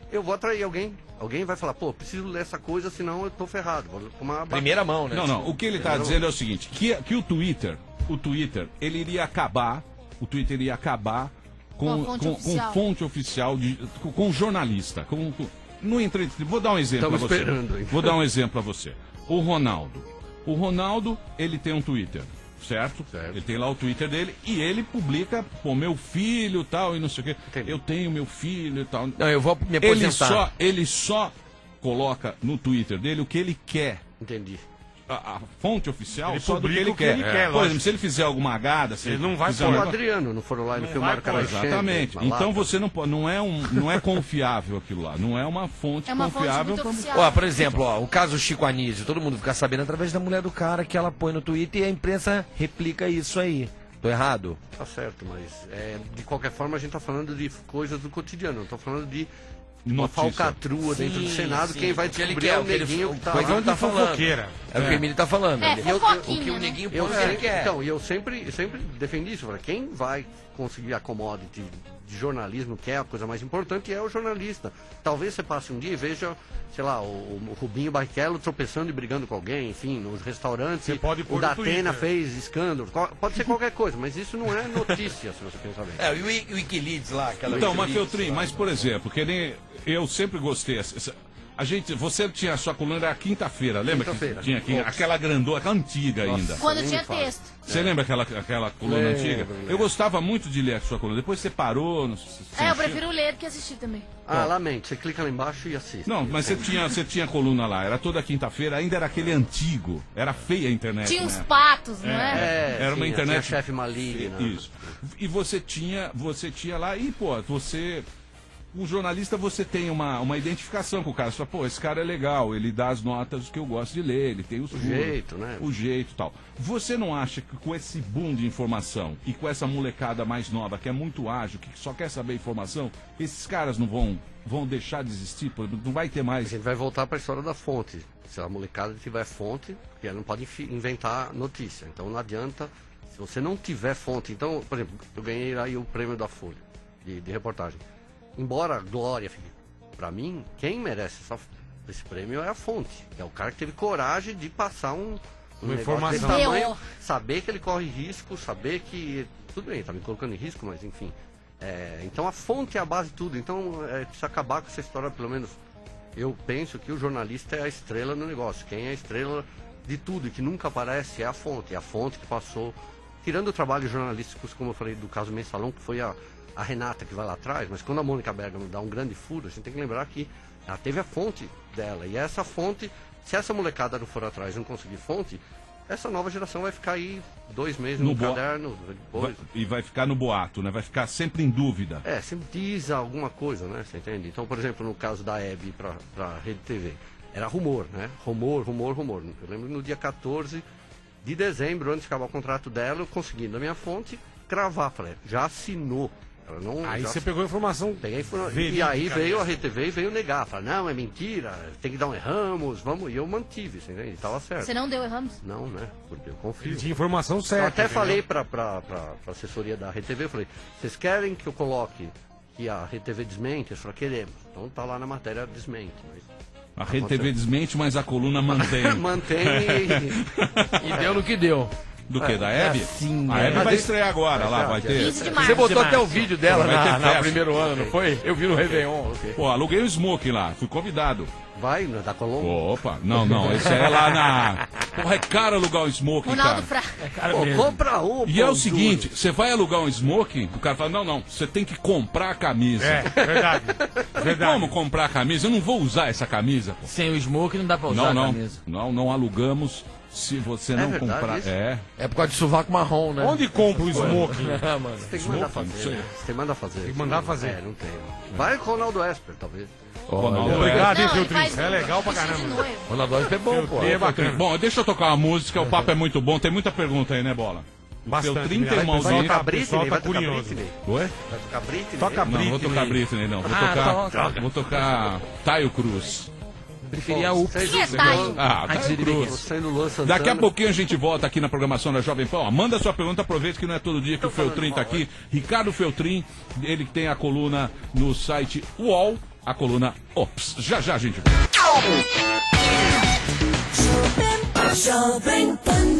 eu vou atrair alguém. Alguém vai falar, pô, preciso ler essa coisa, senão eu tô ferrado. Vou tomar uma... Primeira mão, né? Não, não. O que ele está dizendo é o seguinte, que, que o Twitter, o Twitter, ele iria acabar, o Twitter iria acabar com, Com a fonte com, oficial. com fonte oficial, de, com, com jornalista. Com, com, no entre... Vou dar um exemplo Estamos para você. esperando, hein? Vou dar um exemplo para você. O Ronaldo. O Ronaldo, ele tem um Twitter, certo? Certo. Ele tem lá o Twitter dele e ele publica, pô, meu filho tal, e não sei o quê. Entendi. Eu tenho meu filho e tal. Não, eu vou me Ele aposentar. só, ele só coloca no Twitter dele o que ele quer. Entendi. A, a fonte oficial Ele só do que publica ele o que quer. ele quer, Por lógico. exemplo, se ele fizer alguma agada, se Ele não vai fizer pôr. O uma- Adriano não foram lá e não filmaram o cara enchendo, Exatamente. uma Então lata. você não pode, não é um, não é confiável aquilo lá, não é uma fonte É uma fonte confiável. muito pra- oficial. Ó, por exemplo, ó, o caso Chico Anísio, todo mundo fica sabendo através da mulher do cara que ela põe no Twitter e a imprensa replica isso aí. Tô errado? Tá certo, mas é, de qualquer forma a gente tá falando de coisas do cotidiano, não tô falando de uma Notícia. falcatrua dentro do Sim, Senado, sim. quem vai O que ele descobrir quer, é o o que ele- neguinho o que tá coisa lá. que tá falando. Fofoqueira. É, o que o Emílio tá falando. É, Ele- E eu- fofoquinha, o que o né? neguinho põe Eu o que ele sempre, quer. então, e eu sempre, eu sempre defendi isso. Falei, quem vai conseguir a commodity de jornalismo, que é a coisa mais importante, é o jornalista. Talvez você passe um dia e veja, sei lá, o, o Rubinho Barrichello tropeçando e brigando com alguém, enfim, nos restaurantes. Você pode pôr o no Datena Twitter. fez escândalo. Qual- Pode ser qualquer coisa, mas isso não é notícia, se você pensar bem. É, e o Wiki- o Wikileaks lá, aquela Então, mas Wikileaks Feltrin, lá. mas por exemplo, que nem eu sempre gostei. essa- essa- A gente, você tinha a sua coluna era quinta-feira, lembra que Quinta-feira. tinha aqui, Ops. aquela grandona, aquela antiga Nossa. ainda. Quando nem tinha me fala. texto. Você lembra aquela, aquela coluna Lembro, antiga? lembro. Eu gostava muito de ler a sua coluna. Depois você parou. Não, É, eu prefiro ler que assistir também. Ah, lamento, você clica lá embaixo e assiste. Não, mas você tinha, você tinha coluna lá, era toda quinta-feira, ainda era aquele antigo. Era feia a internet. Tinha né? uns patos, não é? É, Era uma tinha, internet. tinha chefe maligna. Isso. E você tinha, você tinha lá, e pô, você. Um jornalista, você tem uma, uma identificação com o cara. Você fala, pô, esse cara é legal, ele dá as notas que eu gosto de ler, ele tem os O furos, jeito, né? O jeito e tal. Você não acha que com esse boom de informação e com essa molecada mais nova, que é muito ágil, que só quer saber informação, esses caras não vão, vão deixar de existir? Pô, não vai ter A mais. gente vai voltar para a história da fonte. Se a molecada tiver fonte, porque ela não pode infi- inventar notícia. Então não adianta, se você não tiver fonte. Então, por exemplo, eu ganhei aí o prêmio da Folha de, de reportagem. Embora a glória fique para mim, quem merece essa- esse prêmio é a fonte. É o cara que teve coragem de passar um, um Uma negócio informação. desse tamanho, Teor. saber que ele corre risco, saber que. Tudo bem, tá me colocando em risco, mas enfim. É, então a fonte é a base de tudo. Então é, precisa acabar com essa história, pelo menos. Eu penso que o jornalista é a estrela no negócio. Quem é a estrela de tudo e que nunca aparece é a fonte. É a fonte que passou. Tirando o trabalho jornalístico, como eu falei do caso Mensalão, que foi a, a Renata que vai lá atrás, mas quando a Mônica Bergamo dá um grande furo, a gente tem que lembrar que ela teve a fonte dela. E essa fonte, se essa molecada não for atrás e não conseguir fonte, essa nova geração vai ficar aí dois meses no, No bo- caderno. Depois. Vai- e vai ficar no boato, né? Vai ficar sempre em dúvida. É, sempre diz alguma coisa, né? Você entende? Então, por exemplo, no caso da Hebe para a Rede T V, era rumor, né? Rumor, rumor, rumor. Eu lembro no dia quatorze de dezembro, antes de acabar o contrato dela, eu consegui, da minha fonte, cravar. Falei, já assinou. Ela não, Aí já você pegou a informação. Peguei informa- verídica E aí veio a mesmo. Rede T V e veio negar. Falei, não, é mentira, tem que dar um erramos, vamos. E eu mantive, você entende? E tava certo. Você não deu erramos? Não, né? Porque eu confio. Ele tinha informação certa. Eu até entendeu? falei pra, pra, pra, pra assessoria da Rede T V, eu falei, vocês querem que eu coloque que a Rede T V desmente? Eles falaram, queremos. Então tá lá na matéria desmente. Mas... A Rede T V desmente, mas a coluna mantém. Mantém e... E deu no que deu. Do que? Da É Hebe? assim, A né? Hebe vai estrear agora lá, vai ter. quinze de março. Você botou até o vídeo dela Vai ter na, na festa. primeiro ano, não foi? Eu vi no Réveillon. Pô, aluguei o smoking lá, fui convidado. Vai, né, da Colômbia? Opa, não, não, esse é lá na. Porra, é caro alugar um smoking, Ronaldo cara. Fra. Pô, compra um, E é pô, o seguinte, você vai alugar um smoking, o cara fala, não, não, você tem que comprar a camisa. É, verdade. Falei, verdade. como comprar a camisa? Eu não vou usar essa camisa, pô. Sem o smoke não dá pra usar Não, a não, camisa. não, não alugamos se você não verdade comprar. isso? É. É por causa de sovaco marrom, né? Onde compra o smoking? Ah, mano. Você tem que mandar Opa, não fazer. sei. Né? Você tem que mandar fazer. Tem que mandar fazer. É, não tem. Vai com o Ronaldo Esper, talvez. Ronaldo, Obrigado, hein, Não, ele Feltrin? faz É legal pra vestido de caramba. noivo. Ronaldo é bom, pô. É bacana. Bom, deixa eu tocar uma música, o papo é muito bom, tem muita pergunta aí, né, Bola? O Bastante, Feltrin né? tem uma Vai Vai audiência. tocar o pessoal Britney? tá Vai tocar curioso. Britney? Oi? Vai tocar Britney? Toca Não, não vou Britney. tocar Britney, não. Vou Ah, tocar. Vou tocar Taio Cruz. Preferia o... Vocês Quem é usam- Taio? Ah, Taio Cruz. Você no Luan Santana. Daqui a pouquinho a gente volta aqui na programação da Jovem Pan. Ó, manda sua pergunta, aproveita que não é todo dia que o Feltrin tá aqui. Ricardo Feltrin, ele que tem a coluna no site U O L. a coluna Ops. Já já, gente. Jovem Pan.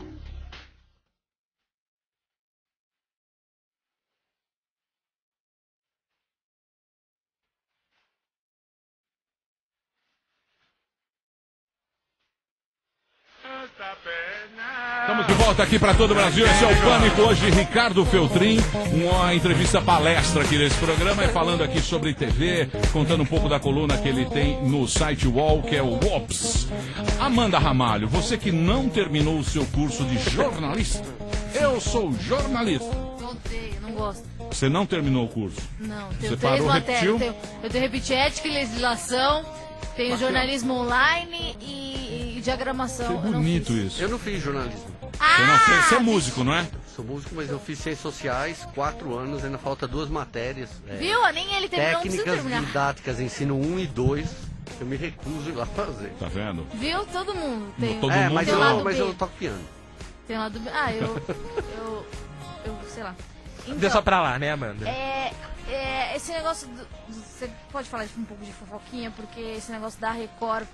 Estamos de volta aqui para todo o Brasil. Esse é o Pânico. Hoje, Ricardo Feltrin, uma entrevista palestra aqui nesse programa, é falando aqui sobre T V, contando um pouco da coluna que ele tem no site U O L, que é o Ops. Amanda Ramalho, você que não terminou o seu curso de jornalista, eu sou jornalista. Odeio, não gosto. Você não terminou o curso? Não, Você tenho parou, três matérias. repetiu? Eu tenho, eu tenho repetir ética e legislação, tenho Bacana. jornalismo online e, e diagramação. Que Eu não bonito fiz. isso. Eu não fiz jornalismo. Você, não fez, você é músico, não é? Sou músico, mas eu fiz ciências sociais, quatro anos, ainda falta duas matérias. é, Viu? Nem ele terminou, não precisa Técnicas terminar. didáticas, ensino um e dois, eu me recuso a ir lá fazer. Tá vendo? Viu? Todo mundo tem. Todo é, mundo mas, tem eu, um lado mas B. eu toco piano. Tem um lado B. Ah, eu. Eu. Eu sei lá. Então, Deixa pra lá, né, Amanda? É, é, esse negócio. Do, do- você pode falar tipo, um pouco de fofoquinha, porque esse negócio da Record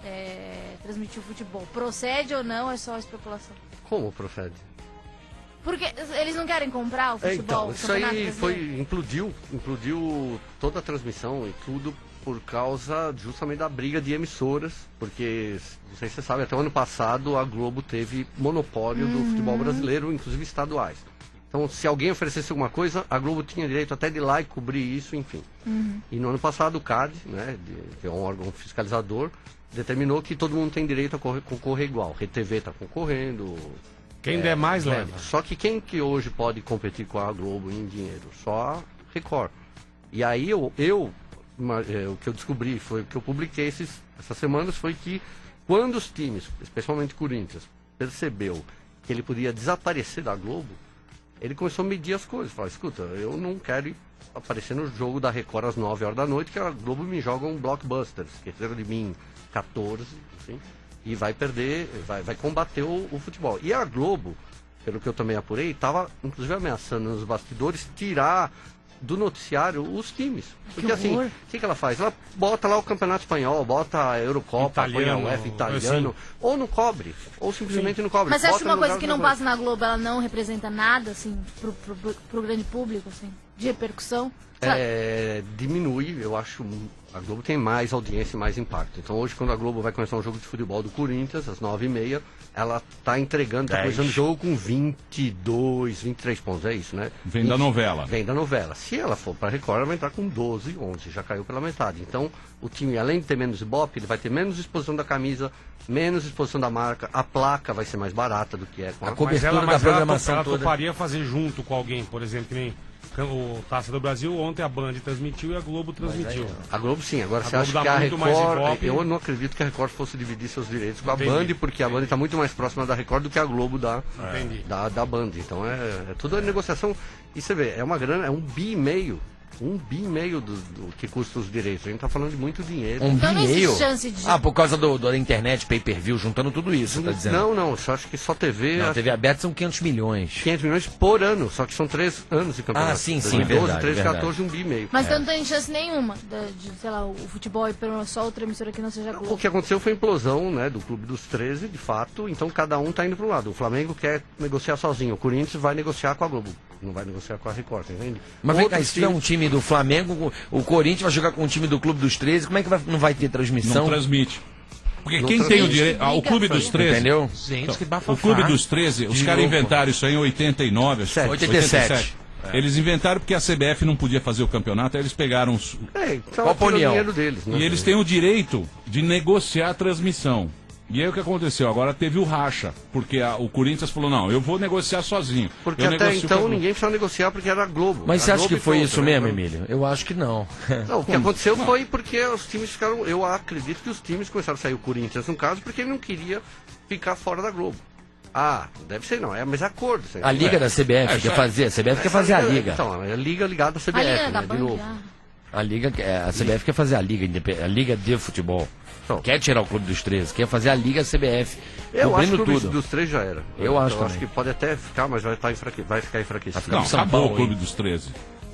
é, transmitir o futebol. Procede ou não? É só especulação. Como procede? Porque eles não querem comprar o É, futebol. então, o isso campeonato aí foi, brasileiro? implodiu, implodiu toda a transmissão e tudo por causa justamente da briga de emissoras, porque, não sei se você sabe, até o ano passado a Globo teve monopólio do futebol brasileiro, inclusive estaduais. Então, se alguém oferecesse alguma coisa, a Globo tinha direito até de ir lá e cobrir isso, enfim. Uhum. E no ano passado o C A D, né, de- que é um órgão fiscalizador, determinou que todo mundo tem direito a correr- concorrer igual. R T V está concorrendo. Quem der mais, é, leva. Só que quem que hoje pode competir com a Globo em dinheiro? Só a Record. E aí eu, eu uma- é, o que eu descobri, foi o que eu publiquei esses, essas semanas, foi que quando os times, especialmente o Corinthians, percebeu que ele podia desaparecer da Globo, ele começou a medir as coisas. Falou, escuta, eu não quero ir aparecer no jogo da Record às nove horas da noite, que a Globo me joga um blockbuster, esqueceram de mim quatorze, enfim, e vai perder, vai, vai combater o, o futebol. E a Globo, pelo que eu também apurei, estava inclusive ameaçando nos bastidores tirar do noticiário os times. Porque assim, o que, que ela faz? Ela bota lá o Campeonato Espanhol, bota a Eurocopa, põe a Italiano, UEFA italiano, assim. ou não cobre, ou simplesmente não cobre. Mas você acha Bota que uma no coisa lugar que do não negócio. passa na Globo, ela não representa nada, assim, pro, pro, pro, pro grande público, assim, de repercussão? Sabe? É, diminui, eu acho. A Globo tem mais audiência e mais impacto. Então hoje, quando a Globo vai começar um jogo de futebol do Corinthians, às nove e meia, ela tá entregando, tá dez. começando o jogo com vinte e dois, vinte e três pontos, é isso, né? Vem da novela. Vem da novela. Se ela for para Record, ela vai entrar com doze, onze, já caiu pela metade. Então, o time, além de ter menos ibope, ele vai ter menos exposição da camisa, menos exposição da marca, a placa vai ser mais barata do que é com a, Mas ela, mas ela to- ela toparia fazer junto com alguém, por exemplo, que nem o Taça do Brasil, ontem a Band transmitiu e a Globo transmitiu. A Globo sim, agora A você Globo acha dá que a muito mais Record. ibope. Eu não acredito que a Record fosse dividir seus direitos com a Entendi. Band, porque a Band está muito mais próxima da Record do que a Globo da, Entendi. da, da Band. Então é, é tudo a negociação. E você vê, é uma grana, é um bi e meio. Um bi e meio do, do que custa os direitos. A gente tá falando de muito dinheiro. Um Então não bi e existe meio? chance de- Ah, por causa do, da internet, pay-per-view, juntando tudo isso, você tá dizendo? Não, não, só acho que só T V. Não, acho- T V aberta são quinhentos milhões. quinhentos milhões por ano, só que são três anos de campeonato. Ah, sim, sim, dois mil e doze, verdade, treze, verdade. quatorze, um bi e meio. Mas É. então não tem chance nenhuma da- de, sei lá, o futebol ir pra só outra emissora que não seja a Globo. O que aconteceu foi a implosão, né, do Clube dos treze, de fato, então cada um tá indo para um lado. O Flamengo quer negociar sozinho, o Corinthians vai negociar com a Globo, não vai negociar com a Record, tá entende? Mas vem cá, Outros se tiver um time do Flamengo, o Corinthians vai jogar com o time do Clube dos treze, como é que vai- não vai ter transmissão? Não transmite. Porque Não quem transmite. tem o direito. Ah, o Clube dos treze. Entendeu? Então, que o bafafá. Clube dos treze, os De caras novo. inventaram isso aí em oitenta e nove, acho que foi. oitenta e sete. É. Eles inventaram porque a C B F não podia fazer o campeonato, aí eles pegaram os. É, então Qual tira o opinião? dinheiro deles, né? E eles têm o direito de negociar a transmissão. E aí o que aconteceu? Agora teve o racha, porque a- o Corinthians falou, não, eu vou negociar sozinho. Porque eu até negocio com a então Globo. ninguém precisava negociar porque era a Globo. Mas você A acha Globo que e foi pronto, isso né? mesmo, Emílio? Eu acho que não. Não, o que aconteceu foi porque os times ficaram. Eu acredito que os times começaram a sair, o Corinthians no caso, porque ele não queria ficar fora da Globo. Ah, deve ser não, é, mas é acordo. você- A liga é. da C B F É, quer já- fazer, a C B F quer fazer a liga. Então, é a liga ligada à C B A F, Liga da né, Band, de novo. ah. A liga, é, a C B F quer fazer a liga, independ- a liga de futebol. Quer tirar o Clube dos treze, quer fazer a liga C B F. Eu acho cobrindo que o Clube tudo. dos três já era. Eu acho eu acho também. que pode até ficar, mas vai, estar enfraque... vai ficar enfraquecido. Não, acabou o Clube dos treze.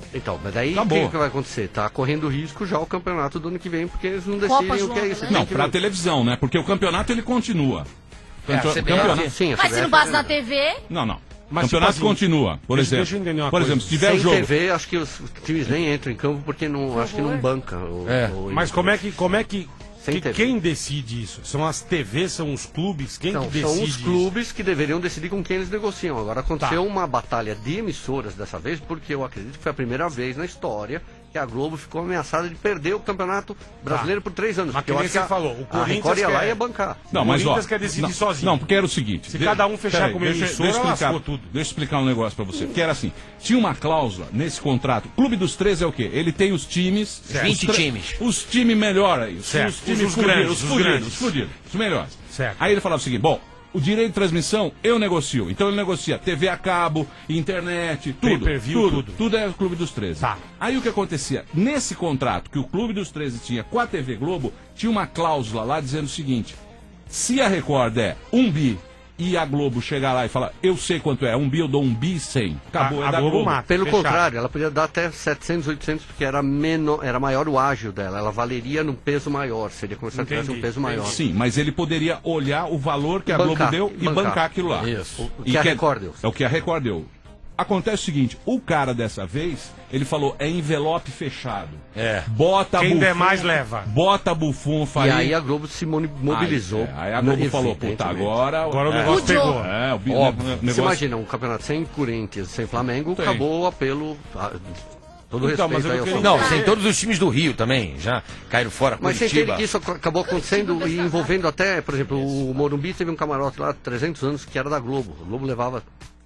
Então, mas daí o Acabou. que, que vai acontecer? Tá correndo risco já o campeonato do ano que vem, porque eles não Copa decidem o João, que é isso. né? Não, Tem que pra ver. televisão, né? Porque o campeonato ele continua. É, a Campe- C B F. campeonato... Sim, a Mas se C B F não passa é na verdade. T V, Não, não. Mas, campeonato tipo assim, continua, por deixa- exemplo. deixa eu entender uma por coisa. exemplo, se tiver Sem jogo. T V, acho que os times nem entram em campo porque não, acho que não banca. O, É. o- Mas como é que. Como é que, Sem que T V. quem decide isso? São as T Vs, são os clubes? Quem Então, que decide são os isso? clubes que deveriam decidir com quem eles negociam. Agora aconteceu Tá. uma batalha de emissoras dessa vez, porque eu acredito que foi a primeira vez na história que a Globo ficou ameaçada de perder o campeonato brasileiro por três anos. Mas Porque que eu nem acho que você a, falou, o a Record Corinthians ia lá quer- e ia bancar. Não, O mas ó, Corinthians quer decidir não, sozinho. Não, porque era o seguinte. Se de- cada um fechar peraí, como deixa, emissora, deixa eu explicar, lascou tudo. Deixa eu explicar um negócio pra você. Porque era assim, tinha uma cláusula nesse contrato. Clube dos treze é o quê? Ele tem os times. Certo. vinte os tre- times. Os times melhores aí. Os, Certo. os times Os- os fudidos, grandes, os os fudidos, grandes. os fudidos, os melhores. Certo. Aí ele falava o seguinte, bom, o direito de transmissão eu negocio. Então ele negocia T V a cabo, internet, tudo. Pay-per-view, tudo, tudo. tudo é o Clube dos treze. Tá. Aí o que acontecia? Nesse contrato que o Clube dos treze tinha com a T V Globo, tinha uma cláusula lá dizendo o seguinte: se a Record é um bi e a Globo chegar lá e falar, eu sei quanto é, um bi, eu dou um bi e cem. Acabou, A- é a da Globo Globo. mata. Pelo Fechado. contrário, ela podia dar até setecentos, oitocentos, porque era, menor, era maior o ágio dela. Ela valeria num peso maior. Seria como se ela tivesse um Entendi, peso maior. Sim, mas ele poderia olhar o valor que a Bancar, Globo deu e bancar. bancar aquilo lá. Isso. O E que a quer- Record deu. É o que a Record deu. Acontece o seguinte, o cara dessa vez, ele falou, é envelope fechado. É. Bota Quem Buffon, der mais, leva. Bota bufunfa E aí. aí a Globo se moni- mobilizou. Aí, é, aí a Globo no- falou, puta, evidentemente. agora... Agora o é, negócio pegou. É, o, bi- Óbvio. o Você negócio... imagina, um campeonato sem Corinthians, sem Flamengo, Tem. acabou o apelo. a- Todo Então, mas respeito eu aí ao queria- São Paulo. Não, sem todos os times do Rio também. Já caíram fora. Mas você Curitiba. entende que isso ac- acabou acontecendo e envolvendo até, por exemplo, o Morumbi teve um camarote lá há trezentos anos que era da Globo. A Globo levava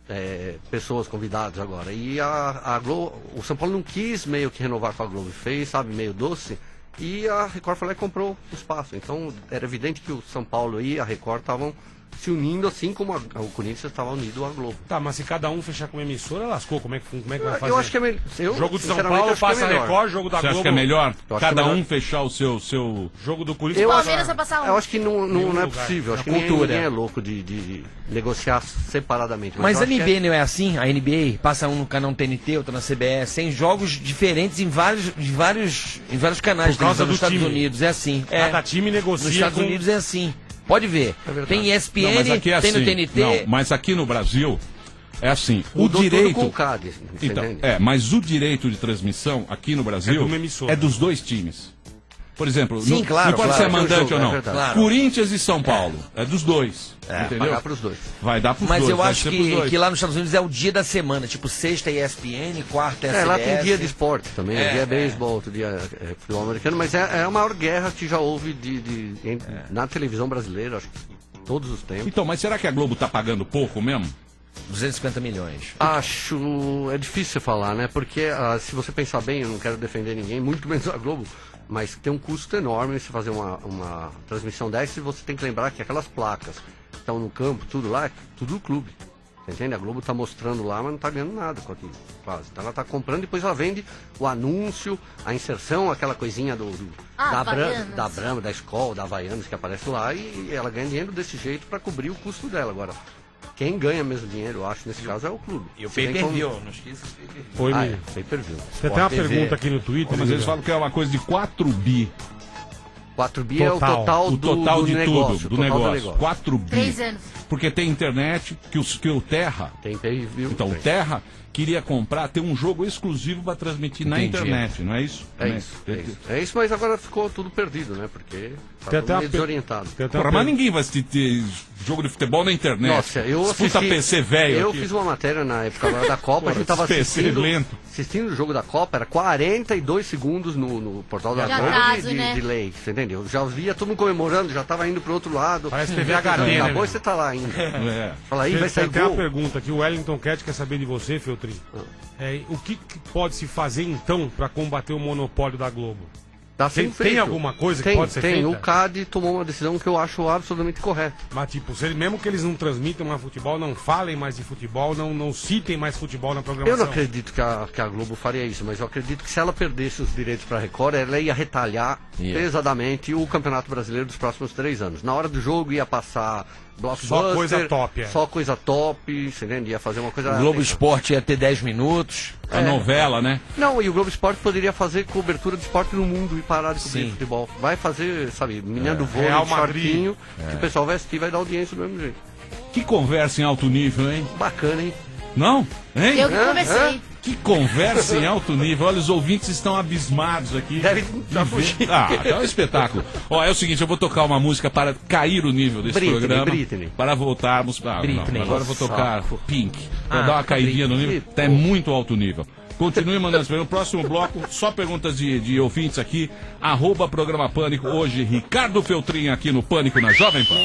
é, pessoas convidadas agora. E a, a Globo, o São Paulo não quis meio que renovar com a Globo, fez, sabe, meio doce. E a Record foi lá e comprou o espaço. Então era evidente que o São Paulo e a Record estavam se unindo assim como a, o Corinthians estava unido à Globo. Tá, mas se cada um fechar com uma emissora, lascou. Como é que, como é que vai fazer? Eu acho que é melhor. Eu, Jogo de São sinceramente, Paulo acho que é passa melhor. Record, jogo da Você Globo. acha que é melhor Eu acho cada que é um melhor. fechar o seu... seu... Jogo do Corinthians Eu passa- acho, Palmeiras vai passar um. eu acho que não, não, Nenhum não é lugar. possível. Acho É que ninguém, cultura. ninguém é louco de, de negociar separadamente. Mas eu a acho que N B A não é assim? A N B A passa um no canal T N T, outro na C B S, tem jogos diferentes em vários, em vários, em vários canais de Por causa televisão nos do Estados time. Unidos. É assim. É. Cada time negocia Nos Estados com- Unidos é assim. Pode ver. É verdade. Tem E S P Não, N, mas aqui é tem assim. no T N T. Não, mas aqui no Brasil é assim. O Mudou tudo direito. com o C A D, você Então, entende? é, mas o direito de transmissão aqui no Brasil É de uma emissora. é dos dois times. Por exemplo, Sim, não, claro, não pode claro. ser mandante Jogo, ou é não. verdade. Claro. Corinthians e São Paulo. É, dos dois. entendeu? Pagar para os dois. Vai dar pros Mas dois. eu vai acho ser pros que, dois. que lá nos Estados Unidos é o dia da semana. Tipo, sexta é E S P N, quarta é a É, lá C B S. tem dia de esporte também, É, um dia é é. beisebol, outro dia é, é futebol americano, mas é, é a maior guerra que já houve de, de- em- na televisão brasileira, acho que todos os tempos. Então, mas será que a Globo tá pagando pouco mesmo? duzentos e cinquenta milhões. Acho. É difícil você falar, né? Porque ah, se você pensar bem, eu não quero defender ninguém, muito menos a Globo, mas tem um custo enorme você fazer uma, uma transmissão dessa e você tem que lembrar que aquelas placas que estão no campo, tudo lá, é tudo do clube. Você entende? A Globo está mostrando lá, mas não está ganhando nada com aquilo, quase. Então ela está comprando, depois ela vende o anúncio, a inserção, aquela coisinha do, do- Ah, da, Bra Havaianas. da Brahma, da Skol, da Havaianas que aparece lá e ela ganha dinheiro desse jeito para cobrir o custo dela. Agora, quem ganha mesmo dinheiro, eu acho, nesse caso é o clube. E o Você tem pay-per-view, como- não esqueça do pay-per-view. Oi, Ah, Miriam. é, pay-per-view. Tem até uma T V. pergunta aqui no Twitter. Mas eles Miriam. falam que é uma coisa de quatro bi. quatro bi é o Total. total O do, total do de negócio, tudo, do total negócio. quatro bi. Três anos. Porque tem internet, que, os, que o Terra. Tem pay-per-view. Então, o tem. Terra queria comprar, ter um jogo exclusivo para transmitir na Entendi. internet, não é isso? É Né? isso, é isso. É isso, mas agora ficou tudo perdido, né? Porque tá Tem todo até uma meio per- desorientado. Tem até uma Porra, mas per- ninguém vai assistir jogo de futebol na internet. Nossa, eu Esse puta assisti, P C velho Eu aqui. fiz uma matéria na época agora da Copa, a gente tava Esse P C assistindo, lento. assistindo o jogo da Copa, era quarenta e dois segundos no, no portal da De Globo atraso, de, de, né? de lei, você entendeu? Já via todo mundo comemorando, já tava indo pro outro lado. Parece T V H D, né, Acabou meu? e você tá lá ainda. É. Fala aí, Tem, vai sair tem uma gol. pergunta que o Wellington Cat quer saber de você, Feltrin. É, o que, que pode se fazer então para combater o monopólio da Globo? Tá Tem, sendo tem feito. alguma coisa tem, que pode ser tem. feita? O C A D tomou uma decisão que eu acho absolutamente correta. Mas, tipo, se ele, mesmo que eles não transmitam mais futebol, não falem mais de futebol, não, não citem mais futebol na programação. Eu não acredito que a, que a Globo faria isso, mas eu acredito que se ela perdesse os direitos para a Record, ela ia retalhar Yeah. pesadamente o Campeonato Brasileiro dos próximos três anos. Na hora do jogo ia passar blockbuster, Só coisa top, é. Só coisa top, você entende? Ia fazer uma coisa... O Globo Esporte ia ter dez minutos. A novela, né? Não, e o Globo Esporte poderia fazer cobertura de esporte no mundo e parar de cobrir Sim. futebol. Vai fazer, sabe, menina do vôlei, Real de Madrid. shortinho, É. que o pessoal vai assistir e vai dar audiência do mesmo jeito. Que conversa em alto nível, hein? Bacana, hein? Não? Hein? Eu que comecei. Que conversa em alto nível. Olha, os ouvintes estão abismados aqui. Deve de tá ver. fugindo. Ah, é um espetáculo. Ó, é o seguinte, eu vou tocar uma música para cair o nível desse Britney, programa. Britney. Para voltarmos... Ah, Britney. não, agora eu vou tocar Saco. Pink. Para Ah, dar uma caidinha no Britney. nível. Tá, é muito alto nível. Continue mandando as perguntas. No próximo bloco, só perguntas de, de ouvintes aqui. Arroba Programa Pânico. Hoje, Ricardo Feltrin aqui no Pânico na Jovem Pan.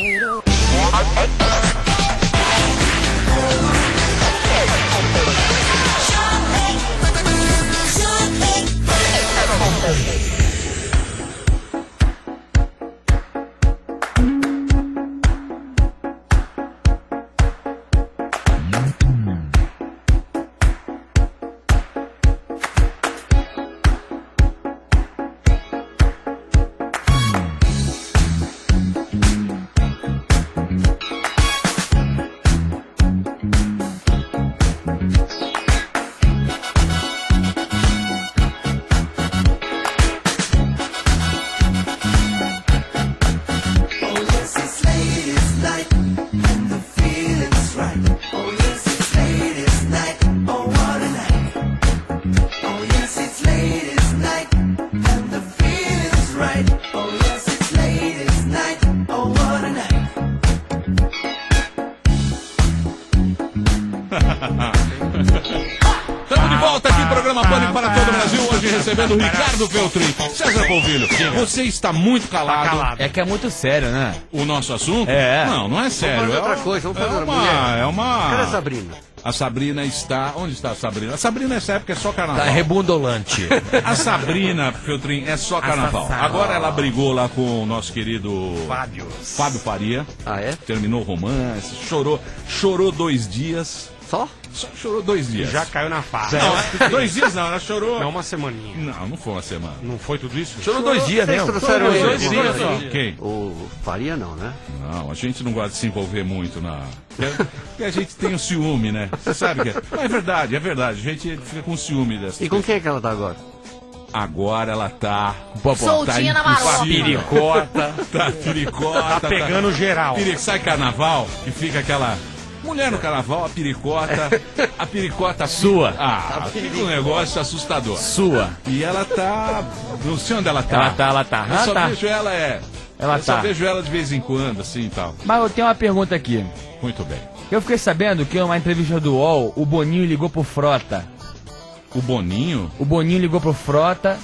Estamos de volta aqui, programa Pânico para todo o Brasil. Hoje recebendo o Ricardo Feltrin. César Polvilho, você está muito calado. É que é muito sério, né? O nosso assunto? É. Não, não é sério. Vamos fazer é outra coisa, vamos fazer é uma uma, mulher. é uma... Cadê a Sabrina? A Sabrina está... Onde está a Sabrina? A Sabrina nessa época é só carnaval. Tá rebundolante. A Sabrina, Feltrin, é só carnaval. Agora ela brigou lá com o nosso querido... Fábio. Fábio Faria. Ah, é? Terminou o romance, chorou, chorou dois dias. Só? Só chorou dois dias. Já caiu na farra. Não, é- dois dias não, ela chorou... Não, uma semaninha. Não, não foi uma semana. Não foi tudo isso? Chorou dois dias Vocês mesmo. trouxeram Dois ele? dias Dois só. dias. Quem? O Faria não, né? Não, a gente não gosta de se envolver muito na... Porque a gente tem o ciúme, né? Você sabe que é... Não, é verdade, é verdade. A gente fica com ciúme dessa... E com quem é que ela tá agora? Agora ela tá... Soltinha tá na marola. impossível. Piricota. Tá piricota. Tá pegando geral. Piri- Sai carnaval e fica aquela... Mulher no carnaval, a piricota. A piricota Sua. Ah, fica um negócio assustador. Sua. E ela tá... Não sei onde ela tá. Ela tá, ela tá. Eu Ela só tá. vejo ela, é... Ela eu só tá. vejo ela de vez em quando, assim e tal. Mas eu tenho uma pergunta aqui. Muito bem. Eu fiquei sabendo que numa entrevista do U O L, o Boninho ligou pro Frota. O Boninho? O Boninho ligou pro Frota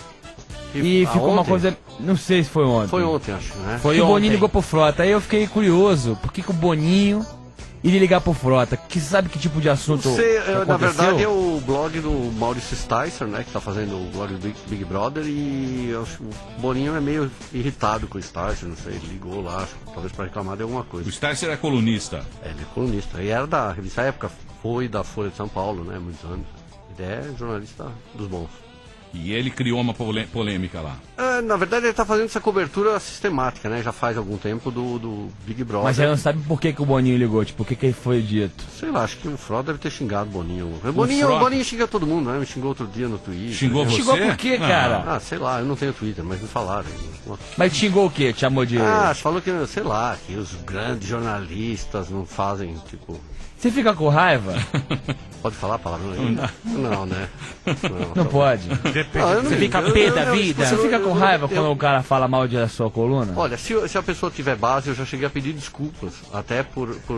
e, Ah, ficou uma ontem? coisa... Não sei se foi ontem. Foi ontem, acho, né? Foi que o Boninho ligou pro Frota. Aí eu fiquei curioso. Por que, que o Boninho iria ligar pro Frota? Que sabe que tipo de assunto Você, aconteceu? na verdade, é o blog do Maurício Sticer, né? Que tá fazendo o blog do Big, Big Brother. E eu acho que o Boninho é meio irritado com o Sticer, não sei. Ele ligou lá, acho, que talvez pra reclamar de alguma coisa. O Sticer é colunista. É, ele é colunista. E era da revista época, foi da Folha de São Paulo, né? Muitos anos. Ele é jornalista dos bons. E ele criou uma polê- polêmica lá. É, na verdade, ele tá fazendo essa cobertura sistemática, né? Já faz algum tempo do, do Big Brother. Mas você não sabe por que, que o Boninho ligou, tipo, por que, que ele foi dito? Sei lá, acho que o Frota deve ter xingado o Boninho. O Boninho, Frota? o Boninho xinga todo mundo, né? Me xingou outro dia no Twitter. Xingou você? Xingou por quê, cara? Ah, sei lá, eu não tenho Twitter, mas me falaram. Mas te xingou o quê? Te chamou de... Ah, você falou que, sei lá, que os grandes jornalistas não fazem, tipo... Você fica com raiva? Pode falar palavrão aí? Não, né? Não pode. Não, eu não- Você fica eu- pé eu- da eu- vida? eu- Você fica eu- com eu- raiva eu- quando o cara fala mal de da sua coluna? Olha, se, se a pessoa tiver base, eu já cheguei a pedir desculpas. Até por, por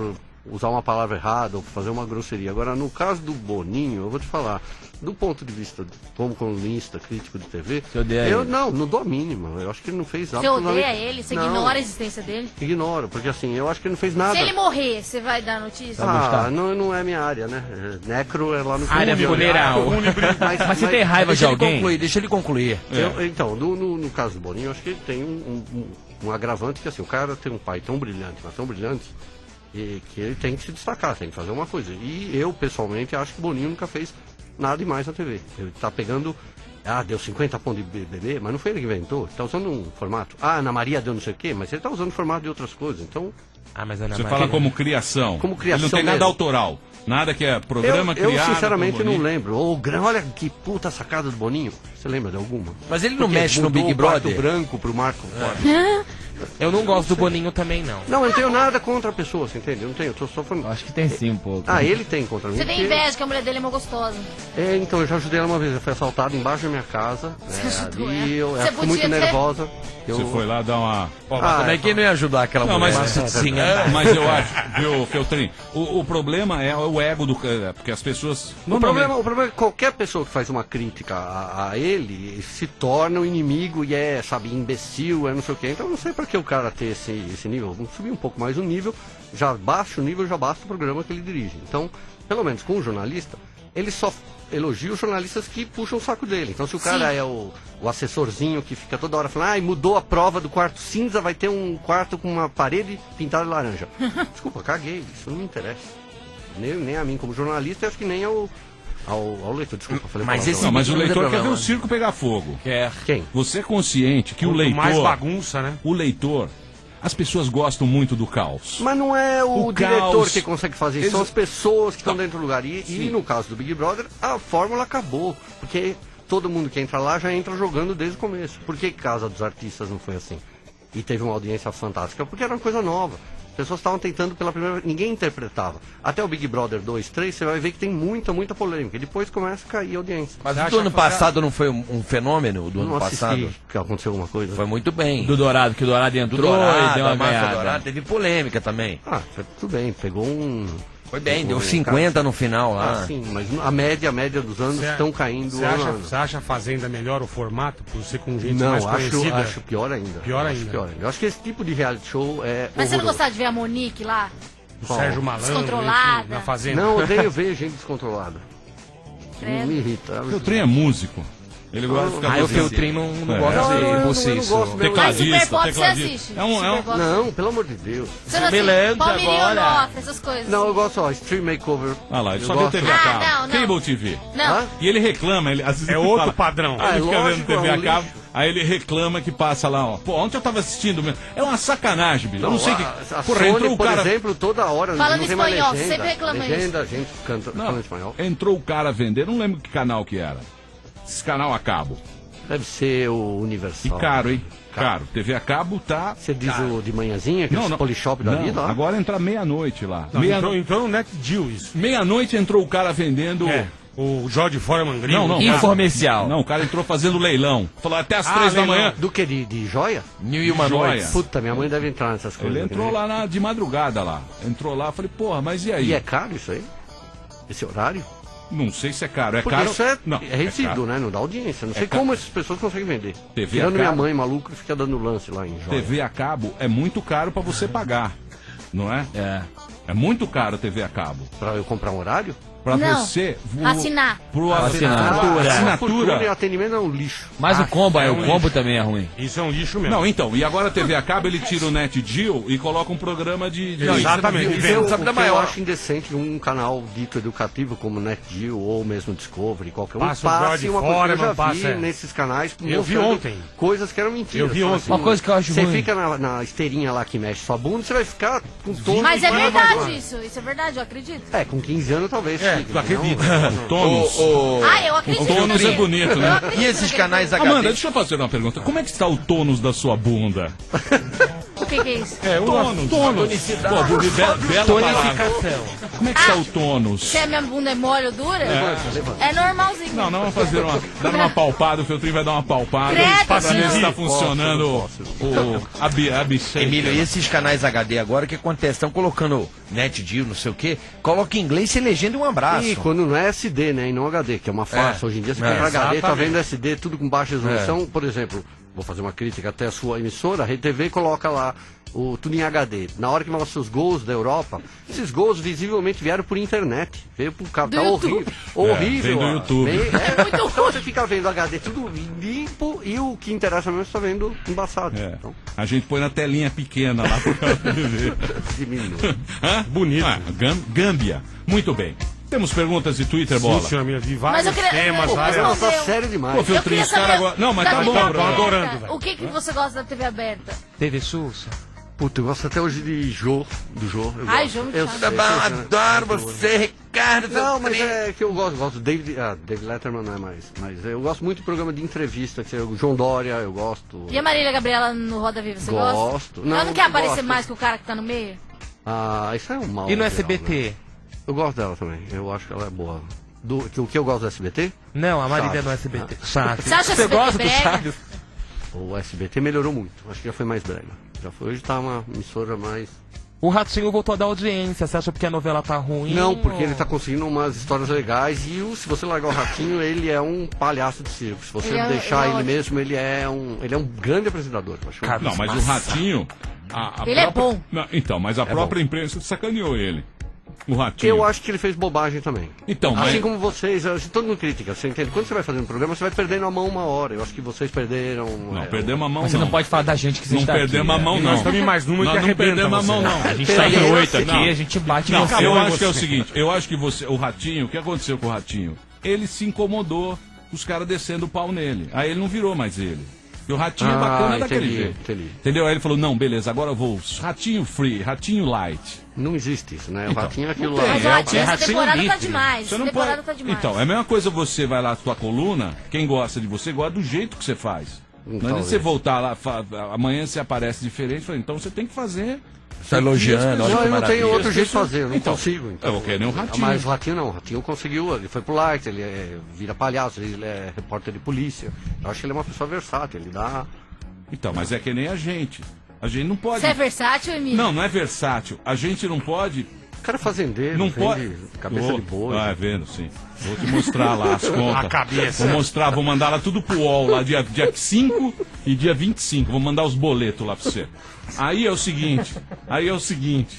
usar uma palavra errada ou fazer uma grosseria. Agora, no caso do Boninho, eu vou te falar, do ponto de vista de, como colunista, crítico de T V, Você odeia eu ele? não, não dou a mínima. Eu acho que ele não fez Você absolutamente... odeia ele? Você Não, ignora a existência dele? Ignoro, porque assim, eu acho que ele não fez nada. Se ele morrer, você vai dar notícia? Ah, não, não é minha área, né? Necro é lá no Área fúnebre. funeral. Mas, mas você tem raiva de Deixa ele alguém? concluir, deixa ele concluir. Eu- então, no, no, no caso do Boninho, eu acho que ele tem um, um, um- um agravante que assim, o cara tem um pai tão brilhante, mas tão brilhante, e que ele tem que se destacar, tem que fazer uma coisa. E eu, pessoalmente, acho que o Boninho nunca fez nada demais na T V. Ele tá pegando. Ah, deu cinquenta pontos de bebê, mas não foi ele que inventou. Ele tá usando um formato. Ah, Ana Maria deu não sei o quê, mas ele tá usando formato de outras coisas. Então. Ah, mas Ana Você Maria... fala como criação. Como criação Ele não tem nada mesmo. autoral. Nada que é programa eu, eu criado. sinceramente por não Boninho. lembro. Ô, gran- olha que puta sacada do Boninho. Você lembra de alguma? Mas ele não Porque mexe no mudou Big o quarto Brother? branco pro Marco. Eu não gosto do Boninho também, não. Não, eu não tenho nada contra a pessoa, você entende? Eu não tenho, eu tô só falando. Acho que tem sim um pouco. Ah, ele tem contra mim. Você tem porque- inveja que a mulher dele é mó gostosa. É, então, eu já ajudei ela uma vez. Ela foi assaltada embaixo da minha casa. Você né, ajudou ali ela? eu, Você ela ficou muito podia ter- nervosa. Eu... Você foi lá dar uma. Pô, mas Ah, também quem não ia ajudar aquela Não, mulher? mas, Sim, é, mas eu acho, viu, Feltrin, o, o problema é o ego do cara, porque as pessoas. O problema, o problema é que qualquer pessoa que faz uma crítica a, a ele se torna um inimigo e é, sabe, imbecil, é não sei o quê. Então eu não sei pra que o cara ter esse, esse nível. Vamos subir um pouco mais o nível, já baixa o nível, já basta o programa que ele dirige. Então, pelo menos com o jornalista, ele só elogia os jornalistas que puxam o saco dele. Então se o cara Sim. é o, o assessorzinho que fica toda hora falando, ah, mudou a prova do quarto cinza, vai ter um quarto com uma parede pintada de laranja. Desculpa, caguei, isso não me interessa. Nem, nem a mim como jornalista, e acho que nem ao, ao, ao leitor. Desculpa, falei Mas palavrão. esse- Não, mas o Não tem leitor quer ver problema. o circo pegar fogo. Quer. Quem? Você é consciente que o Quanto leitor. mais bagunça, né? O leitor. As pessoas gostam muito do caos. Mas não é o, O diretor caos. que consegue fazer isso, Eles- são as pessoas que estão Não. dentro do lugar. E, e Sim. no caso do Big Brother, a fórmula acabou. Porque todo mundo que entra lá já entra jogando desde o começo. Por que Casa dos Artistas não foi assim? E teve uma audiência fantástica? Porque era uma coisa nova. As pessoas estavam tentando pela primeira vez, ninguém interpretava. Até o Big Brother dois, três, você vai ver que tem muita, muita polêmica. E depois começa a cair a audiência. Mas Você o acha do ano que- passado não foi um, um fenômeno do não ano assisti passado? que aconteceu alguma coisa. Foi muito bem. Do Dourado, que o Dourado Do entrou Dourado, e deu uma a Márcia ganhada. Dourado teve polêmica também. Ah, tudo bem, pegou um... Foi bem, pegou deu um cinquenta no final lá. Ah, sim, mas a média, a média dos anos Você- estão caindo Você ano a acha, ano. você acha a Fazenda melhor o formato, por ser com gente Não, mais acho, conhecida? acho pior ainda. Pior Acho ainda. pior ainda. Eu acho que esse tipo de reality show é Mas você não horroroso. gostava de ver a Monique lá? O Sérgio Malandro, Descontrolada. enfim, na Fazenda. Não, odeio ver gente descontrolada. Credo. Me irrita. O Feltrin é músico. Ele gosta de ficar Ah, o fazendo- Feltrin não, não É. gosta Não, de eu não- eu não buciço. gosto mesmo. Mas Tecladista, Super Pop você tecladista. assiste? É um, é um, Super Pop. Não, pelo amor de Deus. Você não Beleza, assiste Palmeirinho agora. Nota, essas coisas. Não, eu gosto, ó, Stream Makeover. Ah lá, ele Eu só vê gosto. T V a Ah, cabo. não, não. Cable T V. Não. Hã? E ele reclama, ele, às vezes É ele outro fala- padrão. Ah, é Ele fica lógico, vendo T V é um a cabo, lixo. aí ele reclama que passa lá, ó. Pô, ontem eu tava assistindo mesmo. É uma sacanagem, bicho. Eu não sei o que. a, a Porra, Sony, entrou o por cara. exemplo, toda hora Falando não tem mais espanhol, você legenda. sempre reclama legenda, a gente canta Não, falando espanhol. entrou o cara vender, não lembro que canal que era. Esse canal a cabo. Deve ser o E Universal. caro, hein? Caro. T V a cabo tá. Você diz o de manhãzinha, aquele polishop da não, vida? ó? agora entra meia-noite lá. Não, Meia- entrou, entrou no Net Deal isso. Meia-noite entrou o cara vendendo. É, o Jorge Foreman Gringo. Não, não. Informercial. Não, o cara entrou fazendo leilão. Falou até às Ah, três da leilão. manhã. Do que? De, de joia? Mil e uma Joia. noites. Puta, minha mãe deve entrar nessas coisas. Ele entrou né? lá na- de madrugada lá. Entrou lá, falei, porra, mas e aí? E é caro isso aí? Esse horário? Não sei se é caro. É Porque caro. isso é, não, é resíduo, caro. né? Não dá audiência. Não É sei caro. como essas pessoas conseguem vender. T V Tirando a minha cabo. mãe maluca que fica dando lance lá em joia. T V a cabo é muito caro pra você pagar, não é? É. É muito caro T V a cabo. Pra eu comprar um horário? Pra Não. você. o- Assinar. Pro Assinatura. assinatura. E atendimento é um lixo. Mas o combo, é é, um o combo lixo. também é ruim. Isso é um lixo mesmo. Não, então, e agora a T V a cabo ele tira o Net Deal e coloca um programa de. de... Não, exatamente. E Vem, eu, sabe o da que eu maior. acho indecente um canal dito educativo como NetGeo ou mesmo Discovery, qualquer um, Passa o passe George uma coisa que eu já Foreman, vi passa, é. nesses canais. Eu vi mostrando ontem. Coisas que eram mentiras. Eu vi Fala ontem. Uma coisa que eu acho Você ruim. fica na, na esteirinha lá que mexe sua bunda, você vai ficar com todo Mas é mundo verdade mais isso, isso é verdade, eu acredito. É, com quinze anos talvez. É, fique, tu acredita. não- Tônus. O, o- Ah, eu O acredito. tônus é bonito, né? E esses canais H D? Amanda, deixa eu fazer uma pergunta. Como é que está o tônus da sua bunda? que, que é isso? É, o tônus. Tônus. Pô, Bubi, bela, bela Tonificação. Como é que está o tônus? Se a minha bunda é mole ou dura, É. é normalzinho. Não, não vamos fazer uma. Dar uma palpada, o Feltrinho vai dar uma palpada Credo, pra ver se tá não. funcionando o, a, bi- a bicheira. Emílio, e esses canais H D agora, o que acontece? Estão colocando NetGeo, não sei o quê, coloca em inglês e legenda e um abraço. E quando não é S D, né? E não H D, que é uma farsa. É. Hoje em dia você É. compra H D, tá Exatamente. vendo S D, tudo com baixa resolução. Por exemplo, vou fazer uma crítica até a sua emissora, a Rede T V coloca lá o tudo em H D. Na hora que mostra os gols da Europa, esses gols visivelmente vieram por internet. Veio por cabo. Do Tá YouTube. horrível. É, horrível. vem do ó. YouTube. Vem- é, então você fica vendo H D tudo limpo e o que interessa mesmo você tá vendo embaçado. É. Então, A gente põe na telinha pequena lá pro cara ver. diminui. Hã? Bonito. Ah, Gam- Gâmbia. Muito bem. Temos perguntas de Twitter, Bola? Sim, senhor, de Mas vários eu queria- temas. eu- várias- eu- Nossa, eu- sério demais. Pô, Eu Feltrinho, queria esse cara saber agora. Não, mas da tá T V bom, tô aberta. adorando, velho. O que, que você gosta da T V aberta? T V Sus. Puta, eu gosto até hoje de Jô, do Jô. Eu Ai, gosto. Jô, muito eu chato. sei, Tá bom, eu sei, adoro né? você, Ricardo. Não, mas Feltrinho. é que eu gosto, gosto do David, ah, David Letterman não é mais, mas eu gosto muito do programa de entrevista, que é o João Dória, eu gosto. E a Marília Gabriela no Roda Viva, você gosta? Gosto. Ela não Não, quer aparecer gosto. mais que o cara que tá no meio? Ah, isso é um mal. E no geral, S B T? né? Eu gosto dela também, eu acho que ela é boa. Do, que, o que eu gosto do S B T? Não, a Marília Chaves. no S B T. Chaves. Você acha Você S B T gosta do brega? Chaves? O S B T melhorou muito, acho que já foi mais brega. Já foi, hoje tá uma emissora mais... O Ratinho voltou a dar audiência. Você acha porque a novela tá ruim? Não, porque ou- ele tá conseguindo umas histórias legais e o, se você largar o Ratinho, ele é um palhaço de circo. Se você Ele é- deixar ele é ele ótimo. mesmo, ele é um, ele é um grande apresentador. Eu acho. Cara, Não, mas o Ratinho. a- a Ele é própria- bom. Não, então, mas a própria imprensa sacaneou ele. O Ratinho. Eu acho que ele fez bobagem também. Então, Assim mas. como vocês, assim, todo mundo critica, você entende? Quando você vai fazendo um programa, você vai perdendo a mão uma hora. Eu acho que vocês perderam. Não, é, perdemos a mão, Mas você não não. pode falar da gente que você Não está perdemos aqui, a mão, né? não. Nós estamos em mais uma Nós que não arrebenta perdemos a você. mão, não. A gente tá em Não, oito aqui, não. a gente bate Não, no eu seu. acho que é o seguinte, eu acho que você, o Ratinho, o que aconteceu com o Ratinho? Ele se incomodou, os caras descendo o pau nele. Aí ele não virou mais ele. E o Ratinho é Ah, bacana daquele entendi, jeito. entendi. Entendeu? Aí ele falou, não, beleza, agora eu vou Ratinho free, Ratinho light. Não existe isso, né? O Então, Ratinho é aquilo não lá. tem, Mas é, ó, é essa Ratinho temporada tá livre. demais. Você Essa não temporada pode... tá demais. Então, é a mesma coisa você vai lá na sua coluna, quem gosta de você gosta do jeito que você faz. Hum, Não adianta talvez. você voltar lá, fa- amanhã você aparece diferente, fala, então você tem que fazer. Tá elogiando, Não, olha Não, que eu não maravilha. tenho outro As jeito de pessoas- fazer, eu não Então, consigo. Então. eu quero nem o Ratinho. Mas o Ratinho não, o Ratinho conseguiu, ele foi pro Light, ele é, vira palhaço, ele é repórter de polícia. Eu acho que ele é uma pessoa versátil, ele dá... Então, mas é que nem a gente. A gente não pode. Você é versátil, Emílio? Não, não é versátil. A gente não pode. O cara é fazendeiro, Não vende pode. cabeça Vou- de boi. Ah, é vendo, sim. Vou te mostrar lá as contas. A cabeça. Vou mostrar, vou mandar lá tudo pro U O L, lá dia, dia cinco e dia vinte e cinco. Vou mandar os boletos lá pra você. Aí é o seguinte. Aí é o seguinte.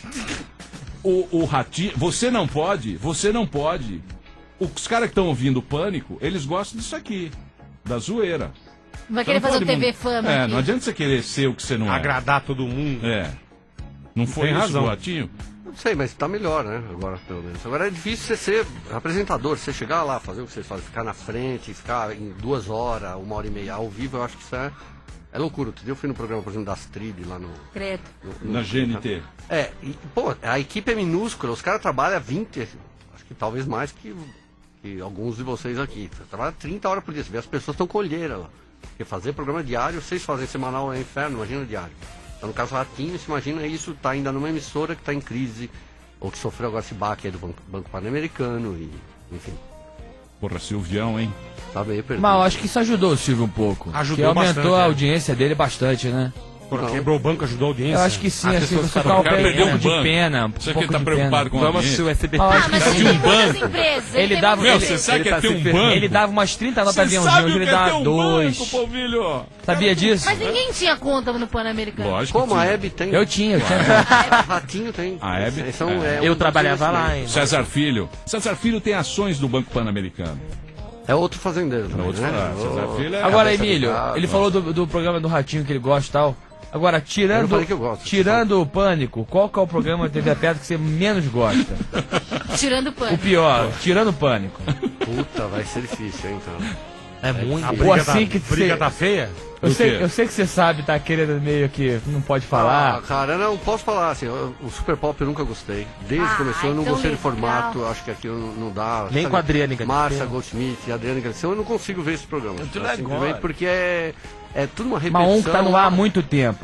O, o Ratinho. Você não pode. Você não pode. Os caras que estão ouvindo o Pânico, eles gostam disso aqui. Da zoeira. Vai Você querer não fazer o pode T V mun- Fama É, aqui. não adianta você querer ser o que você não é. Agradar todo mundo. É. Não foi Tem isso razão. do Ratinho? Não sei, mas tá melhor, né? Agora, pelo menos. Agora é difícil você ser apresentador, você chegar lá, fazer o que vocês fazem, ficar na frente, ficar em duas horas, uma hora e meia ao vivo, eu acho que isso é, é loucura. Outro dia eu fui no programa, por exemplo, da Astrid lá no. Credo. no- Na no- G N T. É, e, pô, a equipe é minúscula, os caras trabalham vinte, acho que talvez mais que, que alguns de vocês aqui. Trabalham trinta horas por dia, você vê as pessoas estão colheira lá. Porque fazer programa diário, vocês fazem semanal é inferno, imagina diário. Então, no caso Ratinho, você imagina isso, tá ainda numa emissora que tá em crise, ou que sofreu agora esse baque aí do Banco, Banco Pan-Americano, e, enfim, Porra, Silvião, hein? tá meio perdido. Mas eu acho que isso ajudou o Silvio um pouco. Ajudou que aumentou bastante, a é. audiência dele bastante, né? Porra, quebrou o banco, ajudou a audiência. Eu acho que sim, As assim, pessoas você ficaram- ficar um cara perdeu pouco um de banco. pena. Um Você que pouco tá de preocupado pena. com a Vamos audiência. se o S B T. Ah, mas Cara, ele de um tem muitas banco. empresas. Ele tem dava- muitas Meu, você empresas. sabe que é tá ter se um ferrando. banco? Ele dava umas trinta notas de Você aviãozinho, sabe hoje o ele que é ter dá um dois. banco, Povilho? Sabia disso? Mas ninguém tinha conta no Pan-Americano. Lógico Como que a sim. Hebe tem? Eu tinha, eu tinha. Ratinho tem. A Hebe? Eles são, É. é, um Eu dos trabalhava lá investimentos. ainda. César Filho. César Filho tem ações do Banco Pan-Americano. É outro fazendeiro também, outro né? fazendeiro. César Filho é- Agora, Cabeça de Emílio, gado. ele falou do, do programa do Ratinho que ele gosta e tal. Agora, Eu não tirando, falei que eu gosto. tirando o Pânico, qual que é o programa de T V aberta que você menos gosta? Tirando o O pano. pior, tirando o Pânico. Puta, vai ser difícil, hein, então. É muito. A Ou briga, assim tá, que briga você... tá feia? Eu Do sei, quê? eu sei que você sabe, tá querendo meio que não pode falar. Ah, cara, eu não posso falar assim, eu- o Super Pop eu nunca gostei. Desde que Ah, começou eu não então gostei do legal. formato, acho que aquilo não, não dá. Nem sabe? com a Adriane Galisteu. Márcia Goldschmidt, Adriane Galisteu, eu não consigo ver esse programa. Muito Tá? legal. Simplesmente porque é, é tudo uma Uma repetição. um que tá no ar há muito tempo.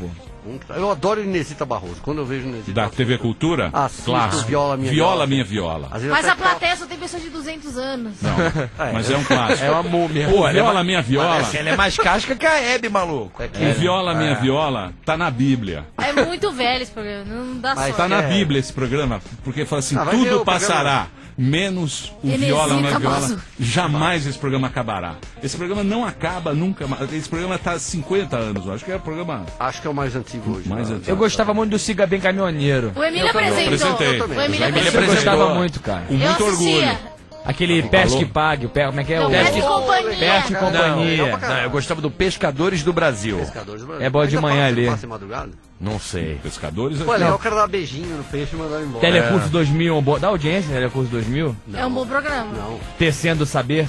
Um que tá- Eu adoro Inesita Barroso. Quando eu vejo Inesita Da Barroso, T V Cultura? Assisto Clássico. Viola Minha Viola, Viola. Minha Viola. Às vezes Mas até a plateia só tem pessoas de duzentos anos. Não, mas é um clássico. É uma múmia. Pô, Pô, ela é Viola, ma- Minha Viola. Parece- Ela é mais casca que a Hebe, maluco. O Viola, Minha Viola tá na Bíblia. É muito velho esse programa, não dá Mas sorte. tá na é. Bíblia esse programa, porque fala assim, Ah, vai ver tudo o programa. passará, menos o Enesita Viola, Minha Viola. Barroso. Jamais esse programa acabará. Esse programa não acaba nunca mais. Esse programa tá há cinquenta anos, eu acho que é o programa Acho que é o mais antigo hoje. mais né? antigo. Eu gostava muito do Siga Bem Caminhoneiro. O Emílio Eu também. apresentou. Apresentei. O Emílio A Emília apresentou. Eu gostava apresentou. muito, cara. Com Eu muito assistia. orgulho. Aquele Pesca e Pague, o Pe- como é que é? Não, o Pesca e Companhia. Pesca e Não, Companhia. não, eu gostava do Pescadores do Brasil. Pescadores do Brasil. É bom de Ainda manhã passa- ali. passa em madrugada? Não sei. Pescadores. Pô, é legal o cara dar beijinho no peixe e mandar ele embora. Telecurso dois mil, bo- dá audiência, Telecurso dois mil? É um bom programa. Não. Tecendo Saber.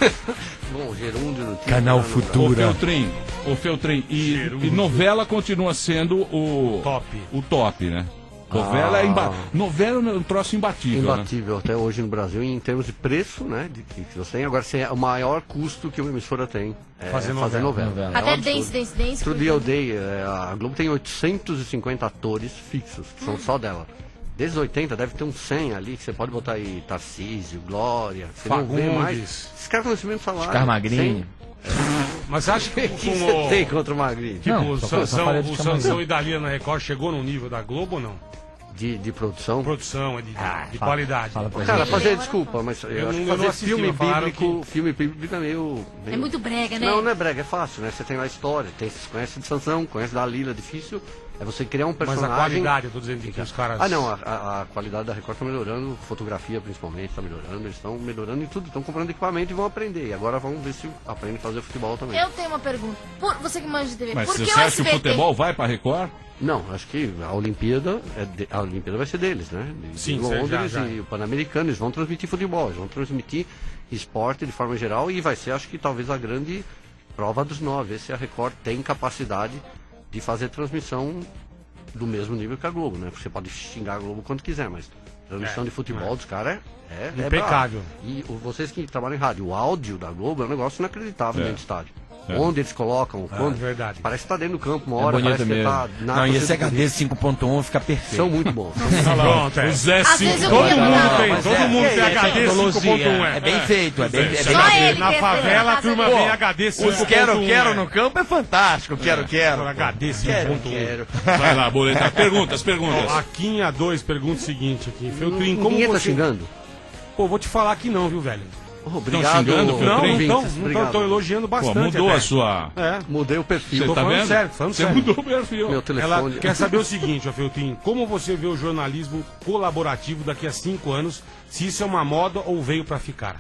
Bom, Gerúndio no Canal no- Futuro. O Feltrin, o Feltrin. E, e novela continua sendo o Top. O top, né? Novela é imba... Novela é um troço imbatível, né? Imbatível até hoje no Brasil em termos de preço, né? De que que você tem. Agora, se é o maior custo que uma emissora tem é Fazer fazer novela. novela. Novela. É um Até absurdo. Dance, Dance, Dance. Outro dia eu dei, é, a Globo tem oitocentos e cinquenta atores fixos, que são só dela. Desde os oitenta deve ter uns cem ali, que você pode botar aí Tarcísio, Glória, você não vê mais. Fagundes. Esses caras estão nesse mesmo salário. Oscar Magrini. Mas você acha que O que você com tem o, contra o Magrini? tipo, Não, o só- só Sansão, falei de o Oscar Sansão Magrini. e Dalila na Record chegou no nível da Globo ou não? De, de produção? Produção, é de, Ah, de fala- qualidade. fala pra Cara, gente. fazer, desculpa, mas eu, Eu acho não- que eu não fazer assisti, filme mas falaram bíblico, filme bíblico é meio, meio... É muito brega, né? Não, não é brega, é fácil, né? Você tem lá a história, tem, você conhece de Sansão, conhece da Dalila, difícil é você criar um Mas personagem... a qualidade, eu tô dizendo que os caras... Ah, não, a, a- a qualidade da Record tá melhorando, fotografia principalmente tá melhorando, eles estão melhorando em tudo, estão comprando equipamento e vão aprender. E agora vamos ver se aprendem a fazer futebol também. Eu tenho uma pergunta. Por, você que manja de T V, Mas por você que o acha S que o B T... futebol vai pra Record? Não, acho que a Olimpíada, é de- a Olimpíada vai ser deles, né? De, Sim, de cê- Londres já, já. e o Pan-Americano, eles vão transmitir futebol, eles vão transmitir esporte de forma geral e vai ser, acho que talvez a grande prova dos nove, ver se a Record tem capacidade de fazer transmissão do mesmo nível que a Globo, né? Você pode xingar a Globo quanto quiser, mas transmissão É, de futebol é. dos caras é, é, é Impecável. brabo. E o- vocês que trabalham em rádio, o áudio da Globo é um negócio inacreditável É. dentro do estádio. É. Onde eles colocam, quando... verdade. Parece que tá dentro do campo uma É hora, bonito parece que mesmo. tá na Não, e esse torcida H do D cinco ponto um fica perfeito. são muito bons. Pronto, é. O Zé Às vezes cinco. eu Todo queria mundo botar- tem, mas todo é- mundo tem é- H D é cinco ponto um, É bem feito, é bem, é bem Só ele Na quer favela, a ter turma essa vem ideia. H D cinco ponto um. Os quero, quero no campo é fantástico. Quero, quero. H D cinco ponto um. Quero. Vai lá, Boleta. Perguntas, perguntas. A Quinha dois pergunta o seguinte aqui. Feltrin, como Ninguém tá você... xingando? Pô, vou te falar que não, viu, velho? Oh, obrigado. xingando, Não, Feltrin? não ouvintes, estão. Não estão. obrigado. Estão elogiando Pô, bastante. mudou até. a sua... É. Mudei o perfil. Você Tô tá falando vendo? sério, falando Você sério. mudou o perfil. Meu Ela telefone. quer saber o seguinte, ó, Feltrin, como você vê o jornalismo colaborativo daqui a cinco anos, se isso é uma moda ou veio pra ficar?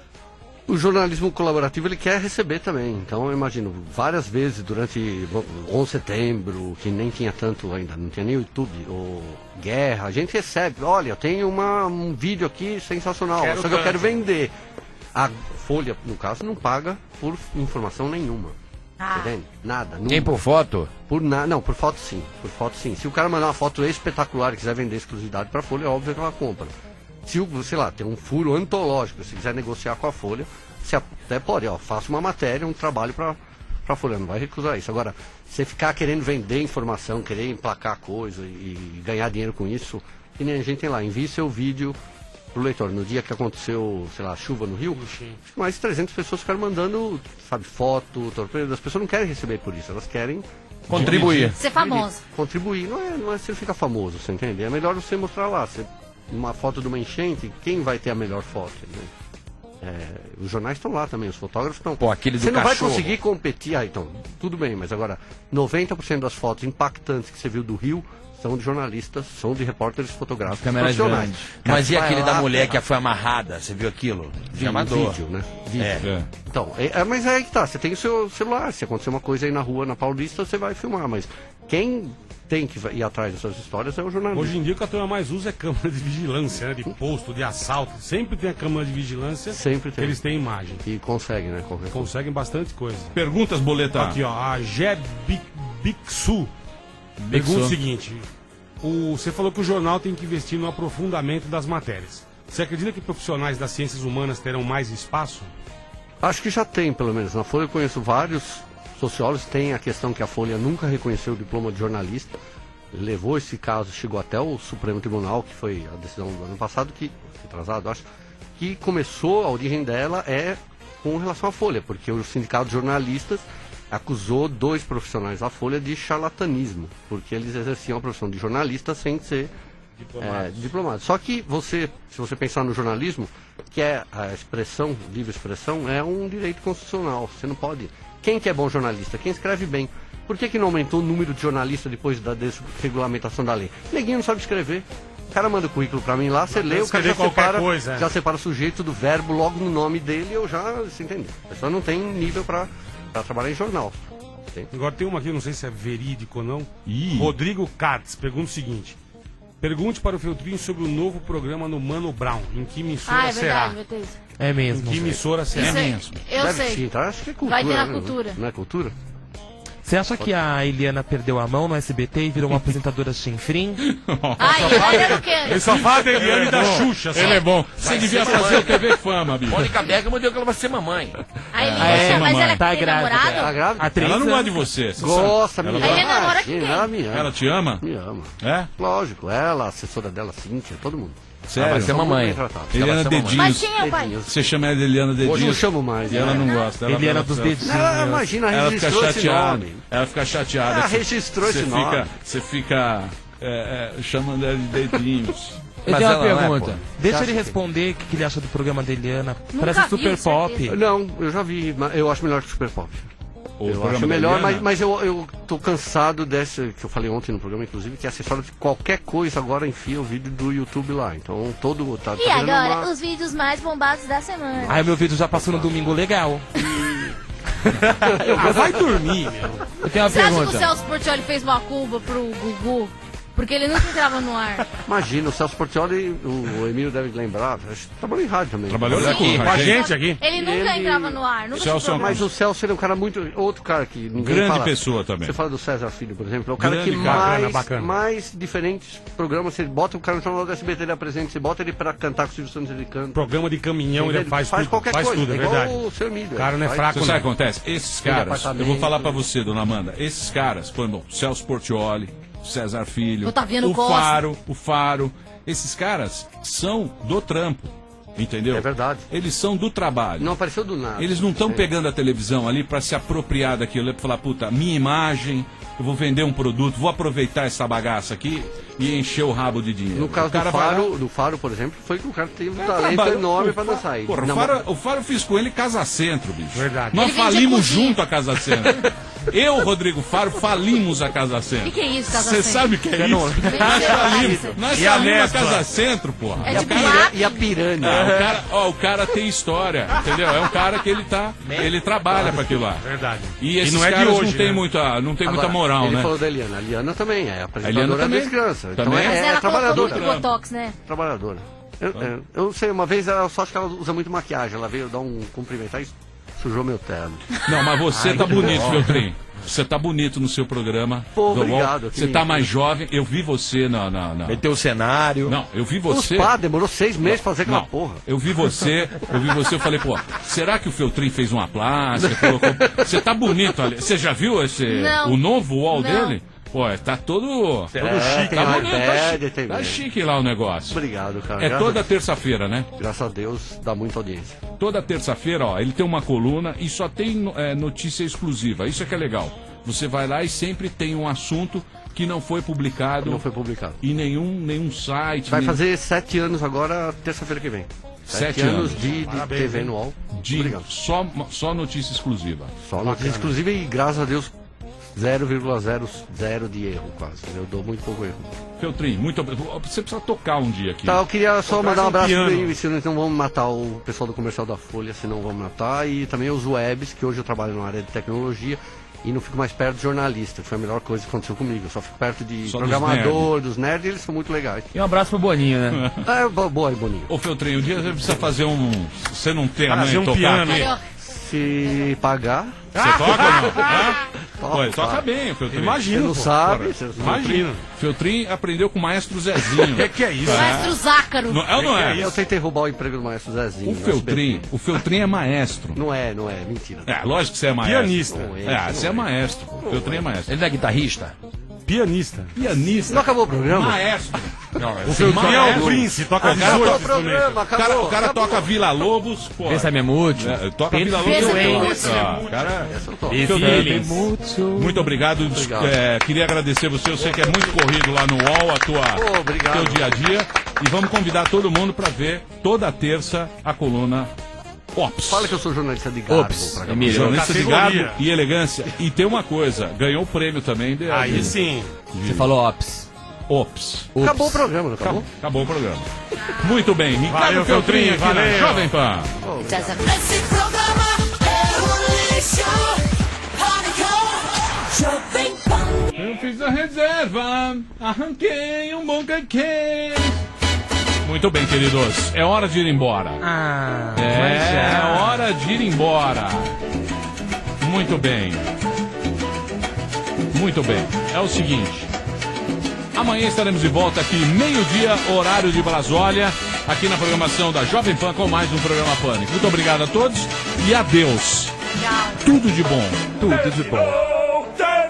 O jornalismo colaborativo ele quer receber também. Então eu imagino várias vezes durante onze de setembro, que nem tinha tanto ainda, não tinha nem YouTube, ou guerra, a gente recebe. Olha, eu tenho uma, um vídeo aqui sensacional, Quero só que eu tanto. quero vender. A Folha, no caso, não paga por informação nenhuma. Ah. Entende? Nada. Nem nunca. por foto? Por na... Não, por foto sim. Por foto sim. Se o cara mandar uma foto espetacular e quiser vender exclusividade pra Folha, é óbvio que ela compra. Se o, sei lá, tem um furo antológico, se quiser negociar com a Folha, você até pode, ó, faça uma matéria, um trabalho pra, pra Folha, não vai recusar isso. Agora, você ficar querendo vender informação, querer emplacar coisa e, e ganhar dinheiro com isso, que nem a gente tem lá, envie seu vídeo pro leitor. No dia que aconteceu, sei lá, chuva no Rio, mais de trezentas pessoas ficaram mandando, sabe, foto, torpedo. As pessoas não querem receber por isso, elas querem Contribuir. Ser famoso. contribuir. Não é, não é você ficar famoso, você entende? É melhor você mostrar lá, você, uma foto de uma enchente, quem vai ter a melhor foto? Né? É, os jornais estão lá também, os fotógrafos estão. Pô, aquele do Você não vai cachorro. conseguir competir, ah, então, tudo bem, mas agora, noventa por cento das fotos impactantes que você viu do Rio são de jornalistas, são de repórteres fotográficos Câmeras profissionais. grandes. Cara, Mas e vai aquele lá, da mulher pega- que foi amarrada? Você viu aquilo? De Vi- amador. vídeo, né? Vídeo. É. É. Então, é, é, mas é aí que tá, você tem o seu celular, se acontecer uma coisa aí na rua, na Paulista, você vai filmar, mas quem tem que ir atrás dessas histórias é o jornalista. Hoje em dia o que a turma mais usa é câmera de vigilância, né? De posto, de assalto. Sempre tem a câmera de vigilância. Sempre tem. Que eles têm imagem. E consegue, né? Qualquer coisa. Conseguem bastante coisa. Perguntas, Boleta. Aqui, ó, a Gé Bi- Bixu pergunta o seguinte: o, você falou que o jornal tem que investir no aprofundamento das matérias. Você acredita que profissionais das ciências humanas terão mais espaço? Acho que já tem, pelo menos. Na Folha eu conheço vários sociólogos. Tem a questão que a Folha nunca reconheceu o diploma de jornalista. Levou esse caso, chegou até o Supremo Tribunal, que foi a decisão do ano passado, que, atrasado, acho, que começou, a origem dela é com relação à Folha, porque o Sindicato de Jornalistas acusou dois profissionais da Folha de charlatanismo, porque eles exerciam a profissão de jornalista sem ser é, diplomado. Só que você, se você pensar no jornalismo, que é a expressão, livre expressão, é um direito constitucional. Você não pode... Quem que é bom jornalista? Quem escreve bem. Por que que não aumentou o número de jornalistas depois da desregulamentação da lei? Ninguém não sabe escrever. O cara manda o currículo pra mim lá, você lê, o cara já separa, coisa, é. já separa o sujeito do verbo logo no nome dele, eu já, você entendeu? A pessoa não tem nível pra, pra trabalhar em jornal. Tem. Agora tem uma aqui, não sei se é verídico ou não. Ih. Rodrigo Katz pergunta o seguinte: pergunte para o Feltrinho sobre o novo programa no Mano Brown. Em que emissora Ah, é será? verdade, vai ter isso. É mesmo. Em que emissora será? Isso É aí, mesmo. Eu Deve sei. sim, tá? Acho que é cultura. Vai ter na né? cultura. Não é cultura? Você acha que a Eliana perdeu a mão no S B T e virou uma apresentadora chinfrim? Ai, olha o que... Ele só fala da Eliane e da Xuxa. só. Ele é bom. Você devia fazer o T V Fama, bicho. Mônica Bergamo deu que ela vai ser mamãe. A Eliana, Ah, é, mas ela tá tem grávida. namorado? Tá grávida? Atriz, Ela não né? gosta de você. você Gosta, sabe. me Ela ama. Ele namora com Sim, quem? Ela me ama. Ela te ama? Me ama. É? Lógico, ela, a assessora dela, Cíntia, todo mundo. Sério? Vai ser mamãe. Bem tratado. Eliana Ela vai ser Dedinhos. Baixinha, pai. Dedinhos. Você chama ela de Eliana Hoje não Dedinhos. chamo mais. E ela né? não gosta. Ela Eliana ela- dos ela- dedinhos. Ela, imagina, Ela fica registrou esse chateada. nome. Ela fica chateada. Ah, Você- registrou você esse fica, nome. Você fica é, é, chamando ela de dedinhos. Eu Mas tenho uma ela não é, pergunta. pô. Deixa Você ele acha responder o que, que ele acha do programa da Eliana. Nunca Parece vi, super pop. certeza. Não, eu já vi, mas eu acho melhor que o Super Pop. O eu programa acho da melhor, Eliana? mas, mas eu, eu tô cansado dessa, que eu falei ontem no programa, inclusive, que é acessório de qualquer coisa agora enfia o vídeo do YouTube lá. Então todo. Tá, E tá virando agora, uma- os vídeos mais bombados da semana. Aí o meu vídeo já passou no domingo legal. Vai dormir, meu. Eu tenho uma Você acha que o pergunta. Celso Portiolli fez uma culpa pro Gugu? Porque ele nunca entrava no ar. Imagina, o Celso Portiolli, o Emílio deve lembrar, acho que trabalhou em rádio também. Trabalhou Sim, aqui Com a gente aqui. Ele nunca Ele- entrava no ar, nunca Celso tinha é um- Mas programa. o Celso ele é um cara muito. Outro cara que ninguém Grande fala. pessoa também. Você fala do César Filho, por exemplo, é o cara Grande que cara, mais, bacana, bacana. mais diferentes programas. Você bota o cara no jornal do S B T, ele apresenta, você bota ele pra cantar com o Silvio Santos, ele canta. Programa de caminhão, ele faz, tudo. qualquer faz coisa, tudo, é igual verdade. o seu Emílio. O cara não é Faz- fraco, Você sabe o que não. acontece? Esses Tem caras, apartamento. eu vou falar pra você, dona Amanda, esses caras, por exemplo, Celso Portiolli, César Filho, Otaviano o Costa. Faro, o Faro, esses caras são do trampo, entendeu? É verdade. Eles são do trabalho. Não apareceu do nada. Eles não estão É. pegando a televisão ali pra se apropriar daquilo, pra falar, puta, minha imagem, eu vou vender um produto, vou aproveitar essa bagaça aqui e encher o rabo de dinheiro. No caso O cara do vai lá- Faro, do Faro, por exemplo, foi que o cara teve um É, talento trabalho- enorme o pra Fa- dançar aí. Porra, o Não, Faro, o Faro eu fiz com ele Casa Centro, bicho. Verdade. Nós Ele vendia falimos cozinha. junto a Casa Centro. Eu, Rodrigo Faro, falimos a Casa Centro. O que, que é isso, Casa Você Centro? sabe o que é Eu isso? não- Nós sei. falimos, nós E a falimos a Nespa? Casa Centro, porra. É e, a tipo pira- Acre. e a piranha. Ah, o cara, ó, o cara tem história, entendeu? É um cara que ele tá, ele trabalha pra aquilo lá. Verdade. E esses não é de caras hoje, não tem né? muita, não tem muita Agora, moral, ele né? falou da Eliana. A Eliana também é A Eliana apresentadora também. desde criança. Então Também. é, Mas é ela colocou trabalhadora. muito botox, né? Trabalhadora. Eu, é, eu não sei, uma vez ela só acho que ela usa muito maquiagem. Ela veio dar um cumprimentar e sujou meu terno. Não, mas você Ai, tá que bonito, dó. Feltrin. Você tá bonito no seu programa. Pô, do obrigado, U O L. Você querido. tá mais jovem. Eu vi você na. na, na... Meteu o cenário. Não, eu vi Os você. pá, demorou seis meses pra fazer aquela Não, porra. eu vi você, eu vi você, eu falei, pô, será que o Feltrin fez uma plástica? Colocou... Você tá bonito ali. Você já viu esse, Não. o novo U O L Não. dele? Pô, tá todo, todo É, chique. tem Tá um bonito, tá iPad, chique, tem tá mesmo. chique lá o negócio. Obrigado, cara. É Graças- toda terça-feira, né? Graças a Deus, dá muita audiência. Toda terça-feira, ó, ele tem uma coluna e só tem é, notícia exclusiva. Isso é que é legal. Você vai lá e sempre tem um assunto que não foi publicado Não foi publicado. em nenhum, nenhum site. Vai nem- fazer sete anos agora, terça-feira que vem. Sete anos, anos. de, de Parabéns, T V hein? no U O L. de Obrigado. só, só notícia exclusiva. Só notícia exclusiva e graças a Deus zero vírgula zero zero de erro quase. Eu dou muito pouco erro. Feltrin, muito obrigado. Você precisa tocar um dia aqui. Tá, eu queria só Traz mandar um um abraço piano. pro David, senão não vamos matar o pessoal do comercial da Folha, senão vamos matar. E também os webs, que hoje eu trabalho na área de tecnologia e não fico mais perto de jornalista, que foi a melhor coisa que aconteceu comigo. Eu só fico perto de Só dos programador, dos nerds, e eles são muito legais. E um abraço pro Boninho, né? É, bo- boa, Boninho. Ô, Feltrin, um dia você precisa fazer um. Você não tem a mãe Fazer um tocar piano, aqui? hein? Se pagar. Você toca ou não? Hã? Toco, Pô, ele toca toco. bem o Feltrin. Imagino, Você não pô. sabe, Porra, você não Imagina. Feltrin aprendeu com o maestro Zezinho. Que que é isso? Maestro Zácaro. Não é ou não é? Eu tentei roubar o emprego do maestro Zezinho. O no Feltrin, S B T. o Feltrin é maestro. Não é, não é, mentira. É, lógico que você é maestro. Pianista. Não é, É, não você é é. maestro. O Feltrin é maestro. Ele não é guitarrista? Pianista. Pianista. Não acabou o programa? Maestro. Não, O Feltrin é o maestro. Prince, toca Ah, o cara dezoito toca- instrumentos. O cara, o cara toca Vila Lobos, pô. Pensa Memúcio. É, toca Vila Pensa Lobos. Memúcio. Ah, cara, Essa eu toco. Feltrin, muito obrigado. Obrigado. É, queria agradecer você. Eu sei que é muito corrido lá no U O L, a tua, Pô, obrigado. teu dia a dia. E vamos convidar todo mundo para ver toda terça a coluna Ops. Fala que eu sou jornalista de garbo. Ops, pra Emílio. Jornalista de Categoria. garbo e elegância. E tem uma coisa, ganhou o prêmio também. De, Aí de- sim. Você falou Ops. Ops. Ops. Acabou o programa, não Acabou, acabou? acabou o programa. Muito bem, Ricardo Valeu, Feltrin Feltrin, aqui na valeu. Jovem Pan. Esse programa é um lixo. Pânico, Jovem Pan. Eu fiz a reserva, arranquei um bom caqui. Muito bem, queridos. É hora de ir embora. Ah, É hora de ir embora. Muito bem. Muito bem. É o seguinte. Amanhã estaremos de volta aqui, meio-dia, horário de Brasólia, aqui na programação da Jovem Pan com mais um programa Pânico. Muito obrigado a todos e adeus. Tudo de bom. Tudo de bom.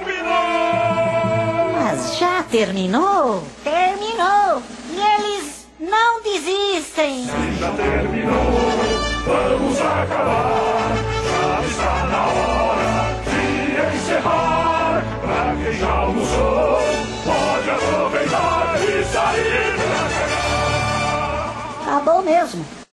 Mas já terminou? Terminou! E eles não desistem! Já terminou, vamos acabar. Já está na hora de encerrar. Pra quem já almoçou, pode aproveitar e sair pra cagar. Acabou mesmo!